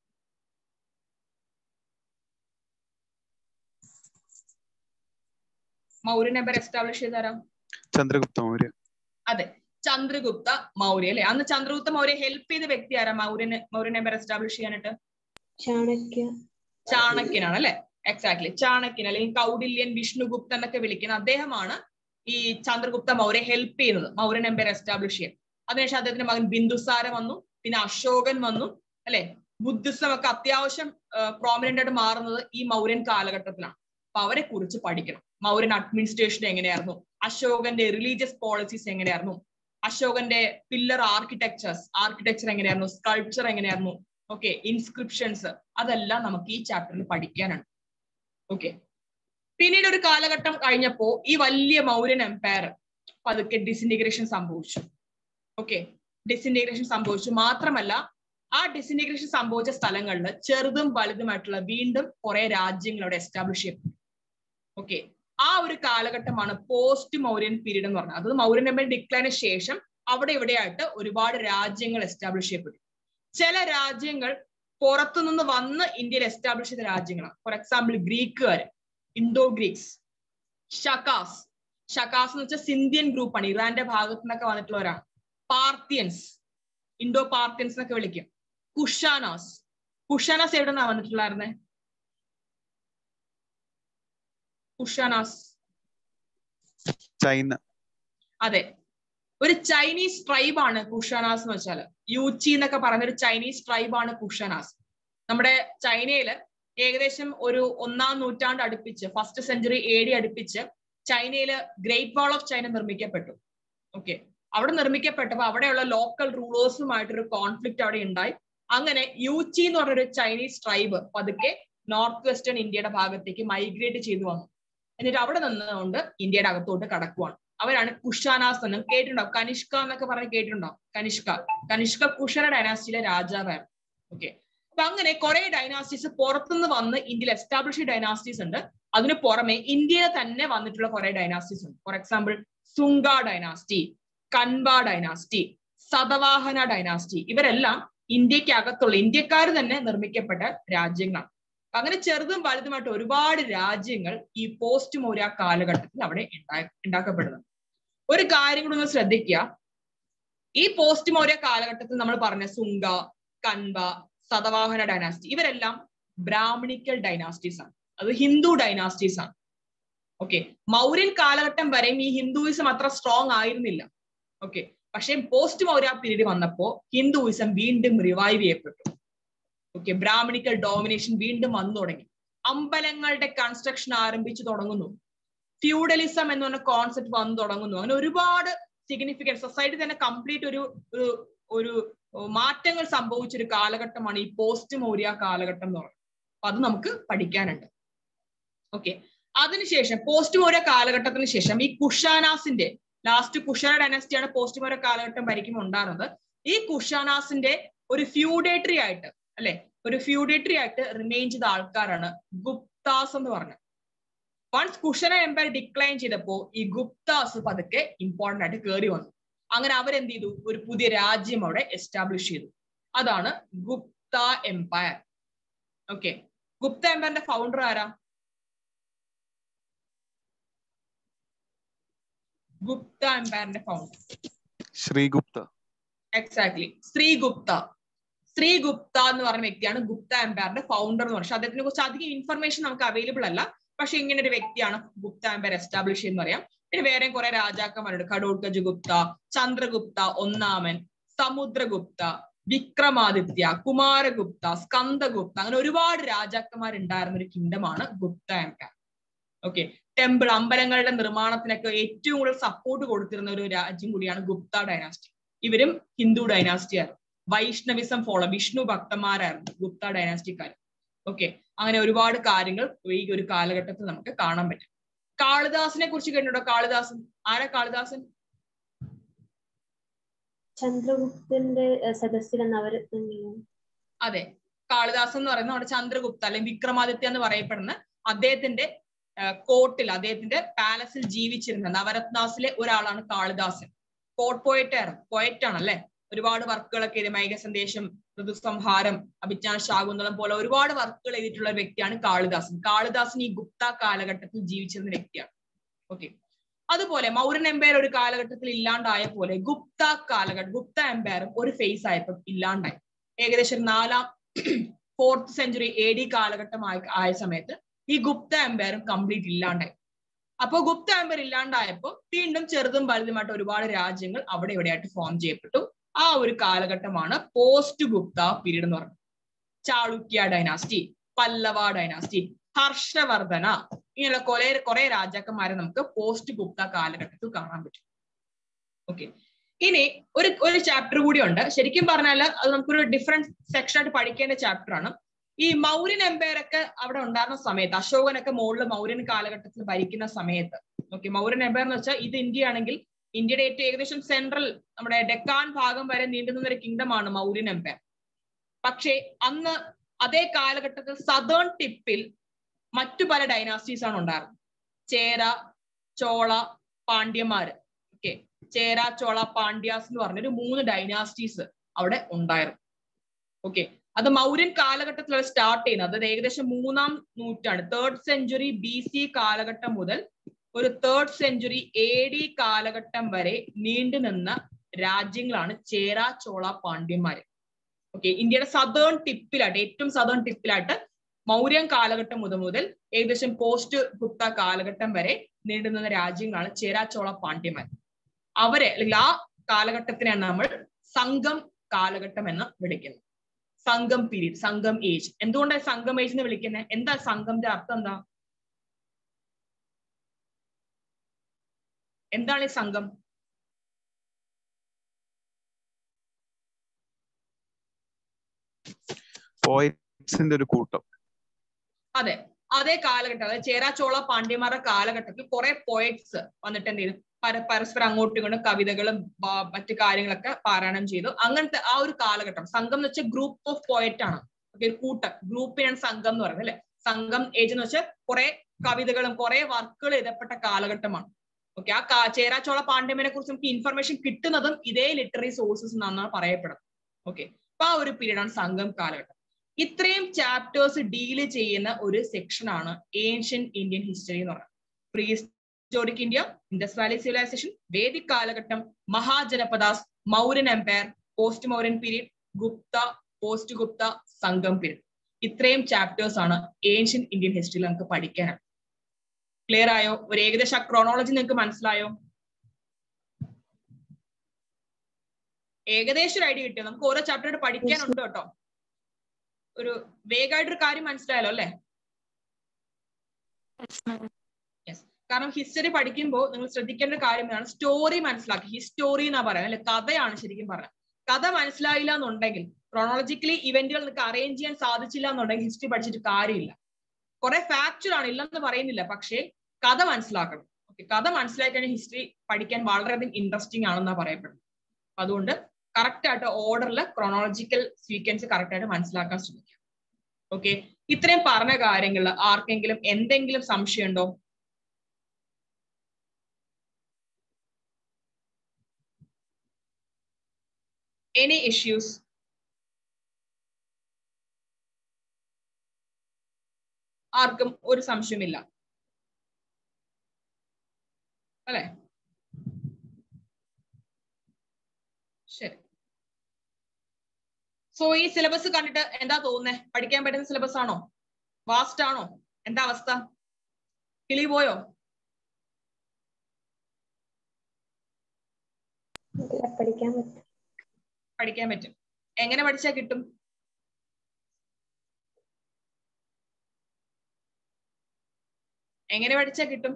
മൗര്യൻ എംപയർ എസ്റ്റാബ്ലിഷ് ചെയ്ത ആരാ? ചന്ദ്രഗുപ്ത മൗര്യ. അതെ, ചന്ദ്രഗുപ്ത മൗര്യ അല്ലെ. അന്ന് ചന്ദ്രഗുപ്ത മൗര്യ ഹെൽപ്പ് ചെയ്ത വ്യക്തി ആരാ മൗര്യൻ മൗര്യൻ എംപയർ എസ്റ്റാബ്ലിഷ് ചെയ്യാനായിട്ട്? ചാണക്യ. ചാണക്യനാണ് അല്ലെ. എക്സാക്ട്ലി, ചാണക്യൻ അല്ലെങ്കിൽ കൗഡില്യൻ, വിഷ്ണുഗുപ്ത എന്നൊക്കെ വിളിക്കുന്ന അദ്ദേഹമാണ് ഈ ചന്ദ്രഗുപ്ത മൗര്യ ഹെൽപ്പ് ചെയ്യുന്നത് മൗര്യൻ എംപയർ എസ്റ്റാബ്ലിഷ് ചെയ്യാൻ. അതിനുശേഷം അദ്ദേഹത്തിന്റെ മകൻ ബിന്ദുസാര വന്നു, പിന്നെ അശോകൻ വന്നു അല്ലെ. ബുദ്ധിസം ഒക്കെ അത്യാവശ്യം പ്രോമിനന്റ് ആയിട്ട് മാറുന്നത് ഈ മൗര്യൻ കാലഘട്ടത്തിലാണ്. അപ്പൊ അവരെ കുറിച്ച് പഠിക്കണം. മൗര്യൻ അഡ്മിനിസ്ട്രേഷൻ എങ്ങനെയായിരുന്നു, അശോകന്റെ റിലീജിയസ് പോളിസീസ് എങ്ങനെയായിരുന്നു, അശോകന്റെ പില്ലർ ആർക്കിടെക്ചേഴ്സ് ആർക്കിടെക്ചർ എങ്ങനെയായിരുന്നു, സ്കൾപ്ചർ എങ്ങനെയായിരുന്നു, ഓക്കെ, ഇൻസ്ക്രിപ്ഷൻസ്, അതെല്ലാം നമുക്ക് ഈ ചാപ്റ്ററിൽ പഠിക്കാനാണ്. ഓക്കെ, പിന്നീട് ഒരു കാലഘട്ടം കഴിഞ്ഞപ്പോ ഈ വലിയ മൗര്യൻ എംപയർ പതുക്കെ ഡിസിന്റിഗ്രേഷൻ സംഭവിച്ചു. ഓക്കെ, ഡിസിന്റിഗ്രേഷൻ സംഭവിച്ചു. മാത്രമല്ല ആ ഡിസിന്റിഗ്രേഷൻ സംഭവിച്ച സ്ഥലങ്ങളിൽ ചെറുതും വലുതുമായിട്ടുള്ള വീണ്ടും കുറെ രാജ്യങ്ങൾ അവിടെ എസ്റ്റാബ്ലിഷ് ചെയ്യപ്പെട്ടു. ഓക്കെ, ആ ഒരു കാലഘട്ടമാണ് പോസ്റ്റ് മൗര്യൻ പീരീഡ് എന്ന് പറഞ്ഞത്. അത് മൗര്യൻ എംപയർ ഡിക്ലൈന് ശേഷം അവിടെ ഇവിടെയായിട്ട് ഒരുപാട് രാജ്യങ്ങൾ എസ്റ്റാബ്ലിഷ് ചെയ്യപ്പെട്ടു. ചില രാജ്യങ്ങൾ പുറത്തുനിന്ന് വന്ന് ഇന്ത്യയിൽ എസ്റ്റാബ്ലിഷ് ചെയ്ത രാജ്യങ്ങളാണ്. ഫോർ എക്സാമ്പിൾ ഗ്രീക്കുകാർ, ഇൻഡോ ഗ്രീക്സ്, ഷക്കാസ്. ഷക്കാസ് എന്ന് വെച്ചാൽ സിന്ധിയൻ ഗ്രൂപ്പാണ്, ഇറാന്റെ ഭാഗത്തു നിന്നൊക്കെ വന്നിട്ടുള്ളവരാണ്. പാർത്തിയൻസ്, ഇൻഡോ പാർത്തിയൻസ് എന്നൊക്കെ വിളിക്കും. കുഷാനാസ്, കുഷാനാസ് എവിടെ നിന്നാണ് വന്നിട്ടുള്ളായിരുന്നേ? കുഷാനാസ് ചൈന. അതെ, ഒരു ചൈനീസ് ട്രൈബാണ് കുഷാനാസ് എന്ന് വെച്ചാൽ. യൂച്ചി എന്നൊക്കെ പറയുന്ന ഒരു ചൈനീസ് ട്രൈബാണ് കുഷാനാസ്. നമ്മുടെ ചൈനയില് ഏകദേശം ഒരു ഒന്നാം നൂറ്റാണ്ട് അടുപ്പിച്ച്, ഫസ്റ്റ് സെഞ്ചുറി എ ഡി അടുപ്പിച്ച് ചൈനയില് ഗ്രേറ്റ് വാൾ ഓഫ് ചൈന നിർമ്മിക്കപ്പെട്ടു. ഓക്കെ, അവിടെ നിർമ്മിക്കപ്പെട്ടപ്പോൾ അവിടെയുള്ള ലോക്കൽ റൂളേഴ്സുമായിട്ടൊരു കോൺഫ്ലിക്ട് അവിടെ ഉണ്ടായി. അങ്ങനെ യൂച്ചി എന്ന് പറഞ്ഞൊരു ചൈനീസ് ട്രൈബ് പതുക്കെ നോർത്ത് വെസ്റ്റേൺ ഇന്ത്യയുടെ ഭാഗത്തേക്ക് മൈഗ്രേറ്റ് ചെയ്തു വന്നു. എന്നിട്ട് അവിടെ നിന്നുകൊണ്ട് ഇന്ത്യയുടെ അകത്തോട്ട് കടക്കുവാണ്. അവരാണ് കുഷാനാസ് എന്നും കേട്ടിട്ടുണ്ടാവും. കനിഷ്ക എന്നൊക്കെ പറഞ്ഞ് കേട്ടിട്ടുണ്ടാവും. കനിഷ്ക കനിഷ്ക കുഷാന ഡൈനാസ്റ്റിയിലെ രാജാവായിരുന്നു. ഓക്കെ, അപ്പൊ അങ്ങനെ കുറെ ഡൈനാസ്റ്റീസ് പുറത്തുനിന്ന് വന്ന് ഇന്ത്യയിൽ എസ്റ്റാബ്ലിഷ് ഡൈനാസ്റ്റീസ് ഉണ്ട്. അതിന് പുറമെ ഇന്ത്യയിൽ തന്നെ വന്നിട്ടുള്ള കുറെ ഡൈനാസ്റ്റീസ് ഉണ്ട്. For example Shunga dynasty, Kanva dynasty, Satavahana dynasty, ഇവരെല്ലാം ഇന്ത്യക്ക് അകത്തുള്ള ഇന്ത്യക്കാർ തന്നെ നിർമ്മിക്കപ്പെട്ട രാജ്യങ്ങളാണ്. അങ്ങനെ ചെറുതും വലുതുമായിട്ട് ഒരുപാട് രാജ്യങ്ങൾ ഈ പോസ്റ്റ് മൗര്യ കാലഘട്ടത്തിൽ അവിടെ ഉണ്ടാക്കപ്പെടുന്നുണ്ട്. ഒരു കാര്യം കൂടി ഒന്ന് ശ്രദ്ധിക്കുക. ഈ പോസ്റ്റ് മൗര്യ കാലഘട്ടത്തിൽ നമ്മൾ പറഞ്ഞ സുംഗ, കൻവ, സതവാഹന ഡൈനാസ്റ്റി, ഇവരെല്ലാം ബ്രാഹ്മണിക്കൽ ഡൈനാസ്റ്റീസ് ആണ്. അത് ഹിന്ദു ഡൈനാസ്റ്റീസ് ആണ്. ഓക്കെ, മൗര്യൻ കാലഘട്ടം വരെയും ഈ ഹിന്ദുയിസം അത്ര സ്ട്രോങ് ആയിരുന്നില്ല. ഓക്കെ, പക്ഷെ പോസ്റ്റ് മൗര്യ പീരീഡ് വന്നപ്പോ ഹിന്ദുയിസം വീണ്ടും റിവൈവ് ചെയ്യപ്പെട്ടു. ഓക്കെ, ബ്രാഹ്മണിക്കൽ ഡോമിനേഷൻ വീണ്ടും വന്നു തുടങ്ങി. അമ്പലങ്ങളുടെ കൺസ്ട്രക്ഷൻ ആരംഭിച്ചു തുടങ്ങുന്നു. ഫ്യൂഡലിസം എന്ന് പറഞ്ഞ കോൺസെപ്റ്റ് വന്നു തുടങ്ങുന്നു. അങ്ങനെ ഒരുപാട് സിഗ്നിഫിക്കൻറ്റ് സൊസൈറ്റി തന്നെ കംപ്ലീറ്റ് ഒരു ഒരു മാറ്റങ്ങൾ സംഭവിച്ചൊരു കാലഘട്ടമാണ് ഈ പോസ്റ്റ് മൗര്യ കാലഘട്ടം എന്ന് പറയുന്നത്. അപ്പൊ അത് നമുക്ക് പഠിക്കാനുണ്ട്. ഓക്കെ, അതിനുശേഷം പോസ്റ്റ് മൗര്യ കാലഘട്ടത്തിന് ശേഷം ഈ കുഷാനാസിന്റെ ലാസ്റ്റ് കുഷാന ഡൈനാസ്റ്റിയാണ് പോസ്റ്റ് മൗര്യ കാലഘട്ടം ഭരിക്കുമ്പോൾ ഉണ്ടാകുന്നത്. ഈ കുഷാനാസിന്റെ ഒരു ഫ്യൂഡേറ്ററി ആയിട്ട് അല്ലെ ഒരു ഫ്യൂഡേറ്ററി ആയിട്ട് റിമെയിൻ ചെയ്ത ആൾക്കാരാണ് ഗുപ്താസ് എന്ന് പറഞ്ഞത്. വൺസ് കുഷാന എംപയർ ഡിക്ലൈൻ ചെയ്തപ്പോ ഈ ഗുപ്താസ് പതുക്കെ ഇമ്പോർട്ടന്റ് ആയിട്ട് കയറി വന്നു. അങ്ങനെ അവരെന്ത് ചെയ്തു? ഒരു പുതിയ രാജ്യം അവിടെ എസ്റ്റാബ്ലിഷ് ചെയ്തു. അതാണ് ഗുപ്ത എംപയർ. ഓക്കെ, ഗുപ്ത എംപയറിന്റെ ഫൗണ്ടർ ആരാ? ഗുപ്ത എംപയറിന്റെ ഫൗണ്ടർ ശ്രീഗുപ്ത. എക്സാക്ട്ലി, ശ്രീഗുപ്ത. ശ്രീഗുപ്ത എന്ന് പറഞ്ഞ വ്യക്തിയാണ് ഗുപ്ത എംപയറിന്റെ ഫൗണ്ടർ എന്ന് പറഞ്ഞത്. അദ്ദേഹത്തിനെ കുറിച്ച് അധികം ഇൻഫർമേഷൻ നമുക്ക് അവൈലബിൾ അല്ല. പക്ഷെ ഇങ്ങനെ ഒരു വ്യക്തിയാണ് ഗുപ്ത എംപയർ എസ്റ്റാബ്ലിഷ് ചെയ്യുന്ന പറയാം. പിന്നെ വേറെ കുറെ രാജാക്കന്മാരുണ്ട്. ഘടോത്കച ഗുപ്ത, ചന്ദ്രഗുപ്ത ഒന്നാമൻ, സമുദ്രഗുപ്ത, വിക്രമാദിത്യ, കുമാരഗുപ്ത, സ്കന്ദഗുപ്ത, അങ്ങനെ ഒരുപാട് രാജാക്കന്മാരുണ്ടായിരുന്ന ഒരു കിങ്ഡമാണ് ഗുപ്ത എംപയർ. ഓക്കെ, ടെമ്പിൾ അമ്പലങ്ങളുടെ നിർമ്മാണത്തിനൊക്കെ ഏറ്റവും കൂടുതൽ സപ്പോർട്ട് കൊടുത്തിരുന്ന ഒരു രാജ്യം കൂടിയാണ് ഗുപ്ത ഡൈനാസ്റ്റി. ഇവരും ഹിന്ദു ഡൈനാസ്റ്റി ആയിരുന്നു. വൈഷ്ണവിസം ഫോളോ, വിഷ്ണു ഭക്തന്മാരായിരുന്നു ഗുപ്ത ഡൈനാസ്റ്റിക്കാർ. ഓക്കെ, അങ്ങനെ ഒരുപാട് കാര്യങ്ങൾ ഈ ഒരു കാലഘട്ടത്തിൽ നമുക്ക് കാണാൻ പറ്റും. കാളിദാസിനെ കുറിച്ച് കേട്ടിട്ടുണ്ടോ? കാളിദാസൻ ആരാ? കാളിദാസൻ ചന്ദ്രഗുപ്തന്റെ സദസ്സിലെ നവരത്നങ്ങൾ. അതെ, കാളിദാസൻ എന്ന് പറയുന്നത് നമ്മുടെ ചന്ദ്രഗുപ്ത അല്ലെങ്കിൽ വിക്രമാദിത്യ എന്ന് പറയപ്പെടുന്ന അദ്ദേഹത്തിന്റെ കോർട്ടിൽ അദ്ദേഹത്തിന്റെ പാലസിൽ ജീവിച്ചിരുന്ന നവരത്നാസിലെ ഒരാളാണ് കാളിദാസൻ. കോർട്ട് പോയറ്റ് ആയിരുന്നു, പോയറ്റ് ആണ് അല്ലെ. ഒരുപാട് വർക്കുകളൊക്കെ എഴുതി, മൈക സന്ദേശം, ഋതുസംഹാരം, അഭിജ്ഞാന ശാകുന്തളം പോലെ ഒരുപാട് വർക്കുകൾ എഴുതിയിട്ടുള്ള ഒരു വ്യക്തിയാണ് കാളിദാസൻ. കാളിദാസൻ ഈ ഗുപ്ത കാലഘട്ടത്തിൽ ജീവിച്ചിരുന്ന വ്യക്തിയാണ്. ഓക്കെ, അതുപോലെ മൗര്യൻ എംപയർ ഒരു കാലഘട്ടത്തിൽ ഇല്ലാണ്ടായ പോലെ ഗുപ്ത കാലഘട്ടം ഗുപ്ത എംപയറും ഒരു ഫേസ് ആയപ്പോൾ ഇല്ലാണ്ടായി. ഏകദേശം നാലാം ഫോർത്ത് സെഞ്ചുറി എ ഡി കാലഘട്ടം ആയ സമയത്ത് ഈ ഗുപ്ത എംപയറും കംപ്ലീറ്റ് ഇല്ലാണ്ടായി. അപ്പോ ഗുപ്ത എംപയർ ഇല്ലാണ്ടായപ്പോൾ വീണ്ടും ചെറുതും വലുതുമായിട്ട് ഒരുപാട് രാജ്യങ്ങൾ അവിടെ ഇവിടെയായിട്ട് ഫോം ചെയ്യപ്പെട്ടു. ആ ഒരു കാലഘട്ടമാണ് പോസ്റ്റ് ഗുപ്ത പീരീഡ് എന്ന് പറയുന്നത്. ചാളുക്യ ഡൈനാസ്റ്റി, പല്ലവ ഡൈനാസ്റ്റി, ഹർഷവർദ്ധന, ഇങ്ങനെയുള്ള കുറെ കുറെ രാജാക്കന്മാരെ നമുക്ക് പോസ്റ്റ് ഗുപ്ത കാലഘട്ടത്തിൽ കാണാൻ പറ്റും. ഓക്കെ, ഇനി ഒരു ഒരു ചാപ്റ്റർ കൂടി ഉണ്ട്. ശരിക്കും പറഞ്ഞാൽ അത് നമുക്കൊരു ഡിഫറെന്റ് സെക്ഷൻ ആയിട്ട് പഠിക്കേണ്ട ചാപ്റ്റർ ആണ്. ഈ മൗര്യൻ എംപയർ ഒക്കെ അവിടെ ഉണ്ടായിരുന്ന സമയത്ത്, അശോകനൊക്കെ മുകളിൽ മൗര്യൻ കാലഘട്ടത്തിൽ ഭരിക്കുന്ന സമയത്ത്, ഓക്കെ, മൗര്യൻ എംപയർ എന്ന് വെച്ചാൽ ഇത് ഇന്ത്യ ആണെങ്കിൽ ഇന്ത്യയുടെ ഏറ്റവും ഏകദേശം സെൻട്രൽ നമ്മുടെ ഡെക്കാൻ ഭാഗം വരെ നീണ്ടുനിന്ന ഒരു കിങ്ഡം ആണ് മൗര്യൻ എംപയർ. പക്ഷേ അന്ന് അതേ കാലഘട്ടത്തിൽ സദേൺ ടിപ്പിൽ മറ്റു പല ഡൈനാസ്റ്റീസ് ആണ് ഉണ്ടായിരുന്നത്. ചേര, ചോള, പാണ്ഡ്യന്മാര്. ഓക്കെ, ചേര, ചോള, പാണ്ഡ്യാസ് എന്ന് പറഞ്ഞൊരു മൂന്ന് ഡൈനാസ്റ്റീസ് അവിടെ ഉണ്ടായിരുന്നു. ഓക്കെ, അത് മൗര്യൻ കാലഘട്ടത്തിലാണ് സ്റ്റാർട്ട് ചെയ്യുന്നത്. അതായത് ഏകദേശം മൂന്നാം നൂറ്റാണ്ട്, തേർഡ് സെഞ്ചുറി ബി സി കാലഘട്ടം മുതൽ ഒരു തേർഡ് സെഞ്ചുറി എ ഡി കാലഘട്ടം വരെ നീണ്ടുനിന്ന രാജ്യങ്ങളാണ് ചേര, ചോള, പാണ്ഡ്യന്മാര്. ഓക്കെ, ഇന്ത്യയുടെ സദേൺ ടിപ്പിലായിട്ട്, ഏറ്റവും സദേൺ ടിപ്പിലായിട്ട് മൗര്യൻ കാലഘട്ടം മുതൽ മുതൽ ഏകദേശം പോസ്റ്റ് ഗുപ്ത കാലഘട്ടം വരെ നീണ്ടുനിന്ന രാജ്യങ്ങളാണ് ചേര, ചോള, പാണ്ഡ്യന്മാർ. അവരെ അല്ലെങ്കിൽ ആ കാലഘട്ടത്തിനാണ് നമ്മൾ സംഘം കാലഘട്ടം എന്ന് വിളിക്കുന്നത്. സംഘം പീരീഡ്, സംഘം ഏജ്. എന്തുകൊണ്ടാണ് സംഘം ഏജ് എന്ന് വിളിക്കുന്നത്? എന്താ സംഘത്തിന്റെ അർത്ഥം? എന്താ എന്താണ് ഈ സംഘം? പോയറ്റ്സിന്റെ ഒരു കൂട്ടം. അതെ, അതേ കാലഘട്ടം, അതായത് ചേര, ചോള, പാണ്ഡ്യന്മാരുടെ കാലഘട്ടത്തിൽ കുറെ പോയറ്റ്സ് വന്നിട്ട് എന്ത് ചെയ്തു? പര പരസ്പരം അങ്ങോട്ടും ഇങ്ങോട്ടും കവിതകളും മറ്റു കാര്യങ്ങളൊക്കെ പാരായണം ചെയ്തു. അങ്ങനത്തെ ആ ഒരു കാലഘട്ടം. സംഘം എന്ന് വെച്ചാൽ ഗ്രൂപ്പ് ഓഫ് പോയറ്റ് ആണ്. ഒരു കൂട്ടം, ഗ്രൂപ്പിനാണ് സംഘം എന്ന് പറയുന്നത് അല്ലെ. സംഘം ഏജ് എന്ന് വെച്ചാൽ കുറെ കവിതകളും കുറെ വർക്കുകൾ എഴുതപ്പെട്ട കാലഘട്ടമാണ്. ഓക്കെ, ആ ചേര, ചോള, പാണ്ഡ്യന്മാരെ കുറിച്ച് നമുക്ക് ഇൻഫർമേഷൻ കിട്ടുന്നതും ഇതേ ലിറ്റററി സോഴ്സസ് എന്നാണ് പറയപ്പെടുന്നത്. ഓക്കെ, അപ്പൊ ആ ഒരു പീരീഡാണ് സംഘം കാലഘട്ടം. ഇത്രയും ചാപ്റ്റേഴ്സ് ഡീല് ചെയ്യുന്ന ഒരു സെക്ഷൻ ആണ് ഏൻഷ്യൻ ഇന്ത്യൻ ഹിസ്റ്ററി എന്ന് പറയുന്നത്. Pre historic India, Indus valley civilisation, Vedic കാലഘട്ടം, Mahajanapadas, Mauryan empire, post Mauryan period, Gupta, post Gupta, Sangam period. ഇത്രയും ചാപ്റ്റേഴ്സ് ആണ് ഏൻഷ്യൻ ഇന്ത്യൻ ഹിസ്റ്ററിയിൽ നമുക്ക് പഠിക്കാനാണ്. ക്ലിയർ ആയോ? ഒരു ഏകദേശം ക്രോണോളജി നിങ്ങൾക്ക് മനസ്സിലായോ? ഏകദേശം ഒരു ഐഡിയ കിട്ടിയോ? നമുക്ക് ഓരോ ചാപ്റ്റർ പഠിക്കാനുണ്ട് കേട്ടോ. ഒരു വേഗമായിട്ടൊരു കാര്യം മനസ്സിലായല്ലോ അല്ലെ? യെസ്. കാരണം ഹിസ്റ്ററി പഠിക്കുമ്പോൾ നിങ്ങൾ ശ്രദ്ധിക്കേണ്ട കാര്യമാണ് സ്റ്റോറി മനസ്സിലാക്കി. ഹിസ്റ്റോറി എന്നാ പറയാം അല്ലെ, കഥയാണ് ശരിക്കും പറഞ്ഞത്. കഥ മനസ്സിലായില്ല എന്നുണ്ടെങ്കിൽ, ക്രോണോളജിക്കലി ഇവന്റുകൾ നിങ്ങൾക്ക് അറേഞ്ച് ചെയ്യാൻ സാധിച്ചില്ല എന്നുണ്ടെങ്കിൽ ഹിസ്റ്ററി പഠിച്ചിട്ട് കാര്യമില്ല. കുറെ ഫാക്ച്വൽ ആണ്, ഇല്ലെന്ന് പറയുന്നില്ല, പക്ഷേ കഥ മനസ്സിലാക്കണം. ഓക്കെ, കഥ മനസ്സിലാക്കി കഴിഞ്ഞാൽ ഹിസ്റ്ററി പഠിക്കാൻ വളരെയധികം ഇൻട്രസ്റ്റിംഗ് ആണെന്നാ പറയപ്പെടുന്നത്. അതുകൊണ്ട് കറക്റ്റ് ആയിട്ട് ഓർഡറിൽ ക്രോണോളജിക്കൽ സീക്വൻസ് കറക്റ്റ് ആയിട്ട് മനസ്സിലാക്കാൻ ശ്രമിക്കാം. ഓക്കെ, ഇത്രയും പറഞ്ഞ കാര്യങ്ങളിൽ ആർക്കെങ്കിലും എന്തെങ്കിലും സംശയം ഉണ്ടോ? Any issues? ആർക്കും ഒരു സംശയമില്ല അല്ലെ? ശരി. സോ ഈ സിലബസ് കണ്ടിട്ട് എന്താ തോന്നുന്നത്? പഠിക്കാൻ പറ്റുന്ന സിലബസ് ആണോ? വാസ്റ്റ് ആണോ? എന്താ അവസ്ഥ? കിളി പോയോ? പഠിക്കാൻ പറ്റും. പഠിക്കാൻ പറ്റും. എങ്ങനെ പഠിച്ചാൽ കിട്ടും? എങ്ങനെ പഠിച്ചാൽ കിട്ടും?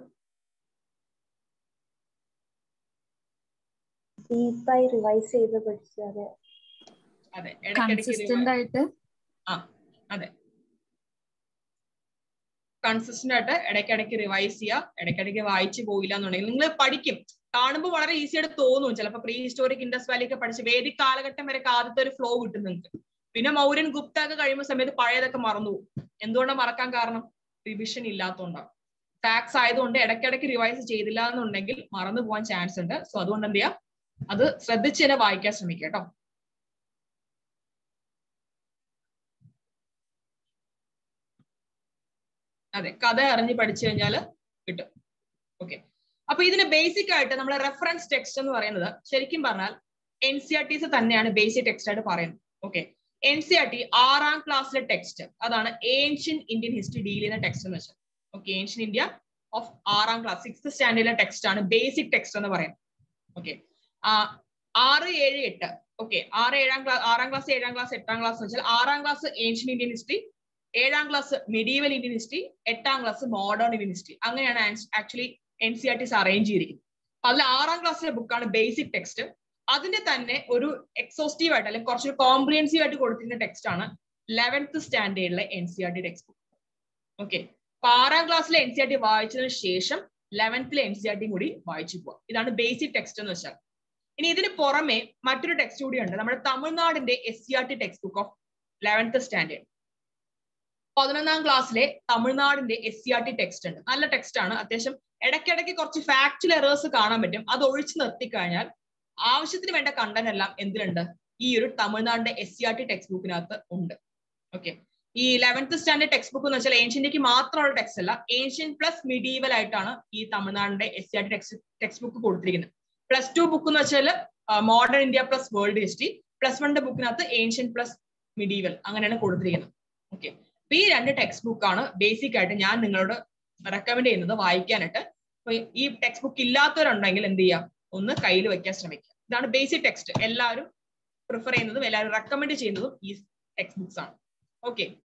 ഡീപ്പായി റിവൈസ് ചെയ്ത് പഠിച്ചാൽ. അതെ, കൺസിസ്റ്റന്റ് ആയിട്ട്. ആ അതെ, കൺസിസ്റ്റന്റ് ആയിട്ട് ഇടയ്ക്കിടയ്ക്ക് റിവൈസ് ചെയ്യുക. ഇടയ്ക്കിടയ്ക്ക് വായിച്ചു പോയില്ല എന്നുണ്ടെങ്കിൽ നിങ്ങൾ പഠിക്കും. കാണുമ്പോൾ വളരെ ഈസി ആയിട്ട് തോന്നും. ചിലപ്പോൾ പ്രീ ഹിസ്റ്റോറിക് ഇൻഡസ് വാലി ഒക്കെ പഠിച്ച് വേദിക് കാലഘട്ടം വരെ ആദ്യത്തെ ഒരു ഫ്ലോ കിട്ടും നിങ്ങൾക്ക്. പിന്നെ മൗര്യൻ ഗുപ്ത ഒക്കെ കഴിയുമ്പോൾ സമയത്ത് പഴയതൊക്കെ മറന്നു പോകും. എന്തുകൊണ്ടാണ് മറക്കാൻ കാരണം? റിവിഷൻ ഇല്ലാത്തതുകൊണ്ടാണ്. ഫാക്ട്സ് ആയതുകൊണ്ട് ഇടയ്ക്കിടയ്ക്ക് റിവൈസ് ചെയ്തില്ല എന്നുണ്ടെങ്കിൽ മറന്നു പോകാൻ ചാൻസ് ഉണ്ട്. സോ അതുകൊണ്ട് എന്ത് ചെയ്യാം, അത് ശ്രദ്ധിച്ച് തന്നെ വായിക്കാൻ ശ്രമിക്കുക കേട്ടോ. അതെ, കഥ അറിഞ്ഞ് പഠിച്ചു കഴിഞ്ഞാൽ കിട്ടും. ഓക്കെ, അപ്പൊ ഇതിന് ബേസിക് ആയിട്ട് നമ്മുടെ റെഫറൻസ് ടെക്സ്റ്റ് എന്ന് പറയുന്നത് ശരിക്കും പറഞ്ഞാൽ എൻ സി ആർ ടിസ് തന്നെയാണ് ബേസിക് ടെക്സ്റ്റ് ആയിട്ട് പറയുന്നത്. Okay, N C R T ആറാം ക്ലാസ്സിലെ ടെക്സ്റ്റ്, അതാണ് ഏൻഷ്യൻ ഇന്ത്യൻ ഹിസ്റ്ററി ഡീൽ ചെയ്യുന്ന ടെക്സ്റ്റ് എന്ന് വെച്ചാൽ. ഓക്കെ, ഏൻഷ്യൻ ഇന്ത്യ ഓഫ് ആറാം ക്ലാസ് സിക്സ് സ്റ്റാൻഡേർഡിലെ ടെക്സ്റ്റ് ആണ് ബേസിക് ടെക്സ്റ്റ് എന്ന് പറയുന്നത്. ഓക്കെ, ആറ് ഏഴ് എട്ട് ഓക്കെ ആറ് ഏഴാം ക്ലാസ് ആറാം ക്ലാസ് ഏഴാം ക്ലാസ് എട്ടാം ക്ലാസ് എന്ന് വെച്ചാൽ ആറാം ക്ലാസ് ഏൻഷ്യൻ ഇന്ത്യൻ ഹിസ്റ്ററി, ഏഴാം ക്ലാസ് മെഡീവൽ ഇന്ത്യൻ ഹിസ്റ്ററി, എട്ടാം ക്ലാസ് മോഡേൺ ഇന്ത്യൻ ഹിസ്റ്ററി. അങ്ങനെയാണ് actually N C R Ts arrange ചെയ്തിരിക്കുന്നത്. അതിൽ ആറാം ക്ലാസ്സിലെ ബുക്കാണ് ബേസിക് ടെക്സ്റ്റ്. അതിന്റെ തന്നെ ഒരു എക്സോസ്റ്റീവ് ആയിട്ട് അല്ലെങ്കിൽ കുറച്ച് കോംപ്രിഹെൻസീവ് ആയിട്ട് കൊടുത്തിരുന്ന ടെക്സ്റ്റ് ആണ് ലെവൻത്ത് സ്റ്റാൻഡേർഡിലെ N C R T text book. Okay, അപ്പൊ ആറാം ക്ലാസ്സിലെ എൻ സി ആർ ടി വായിച്ചതിന് ശേഷം ലെവൻത്തിലെ എൻ സി ആർ ടിയും കൂടി വായിച്ചു പോവാം. ഇതാണ് ബേസിക് ടെക്സ്റ്റ് എന്ന് വെച്ചാൽ. ഇനി ഇതിന് പുറമെ മറ്റൊരു ടെക്സ്റ്റ് കൂടി ഉണ്ട്, നമ്മുടെ തമിഴ്നാടിന്റെ S C R T text book of eleventh standard. പതിനൊന്നാം ക്ലാസ്സിലെ തമിഴ്നാടിന്റെ S C R T text ഉണ്ട്. നല്ല ടെക്സ്റ്റ് ആണ്, അത്യാവശ്യം ഇടയ്ക്കിടയ്ക്ക് കുറച്ച് ഫാക്ച്വൽ എറേഴ്സ് കാണാൻ പറ്റും. അത് ഒഴിച്ചു നിർത്തി കഴിഞ്ഞാൽ ആവശ്യത്തിന് വേണ്ട കണ്ടന്റ് എല്ലാം എന്തിനുണ്ട്, ഈ ഒരു തമിഴ്നാടിന്റെ എസ് സി ആർ ടി ടെക്സ്റ്റ് ബുക്കിനകത്ത് ഉണ്ട്. ഓക്കെ, ഈ ലെവൻത്ത് സ്റ്റാൻഡേർഡ് ടെക്സ്റ്റ് ബുക്ക് എന്ന് വെച്ചാൽ ഏൻഷ്യന്റേക്ക് മാത്രമുള്ള ടെക്സ്റ്റ് അല്ല, ഏൻഷ്യൻ പ്ലസ് മിഡീവൽ ആയിട്ടാണ് ഈ തമിഴ്നാടിന്റെ S C R T text text book കൊടുത്തിരിക്കുന്നത്. പ്ലസ് ടു ബുക്ക് എന്ന് വെച്ചാൽ modern India plus world history, plus വണ്ണിന്റെ ബുക്കിനകത്ത് ഏൻഷ്യൻ പ്ലസ് മിഡീവൽ അങ്ങനെയാണ് കൊടുത്തിരിക്കുന്നത്. ഓക്കെ, അപ്പൊ ഈ രണ്ട് ടെക്സ്റ്റ് ബുക്കാണ് ബേസിക് ആയിട്ട് ഞാൻ നിങ്ങളോട് റെക്കമെൻഡ് ചെയ്യുന്നത് വായിക്കാനായിട്ട്. അപ്പൊ ഈ ടെക്സ്റ്റ് ബുക്ക് ഇല്ലാത്തവരുണ്ടെങ്കിൽ എന്ത് ചെയ്യാം, ഒന്ന് കയ്യിൽ വെക്കാൻ ശ്രമിക്കുക. ഇതാണ് ബേസിക് ടെക്സ്റ്റ്, എല്ലാവരും പ്രിഫർ ചെയ്യുന്നതും എല്ലാവരും റെക്കമെൻഡ് ചെയ്യുന്നതും ഈ ടെക്സ്റ്റ് ബുക്സ് ആണ്. ഓക്കെ,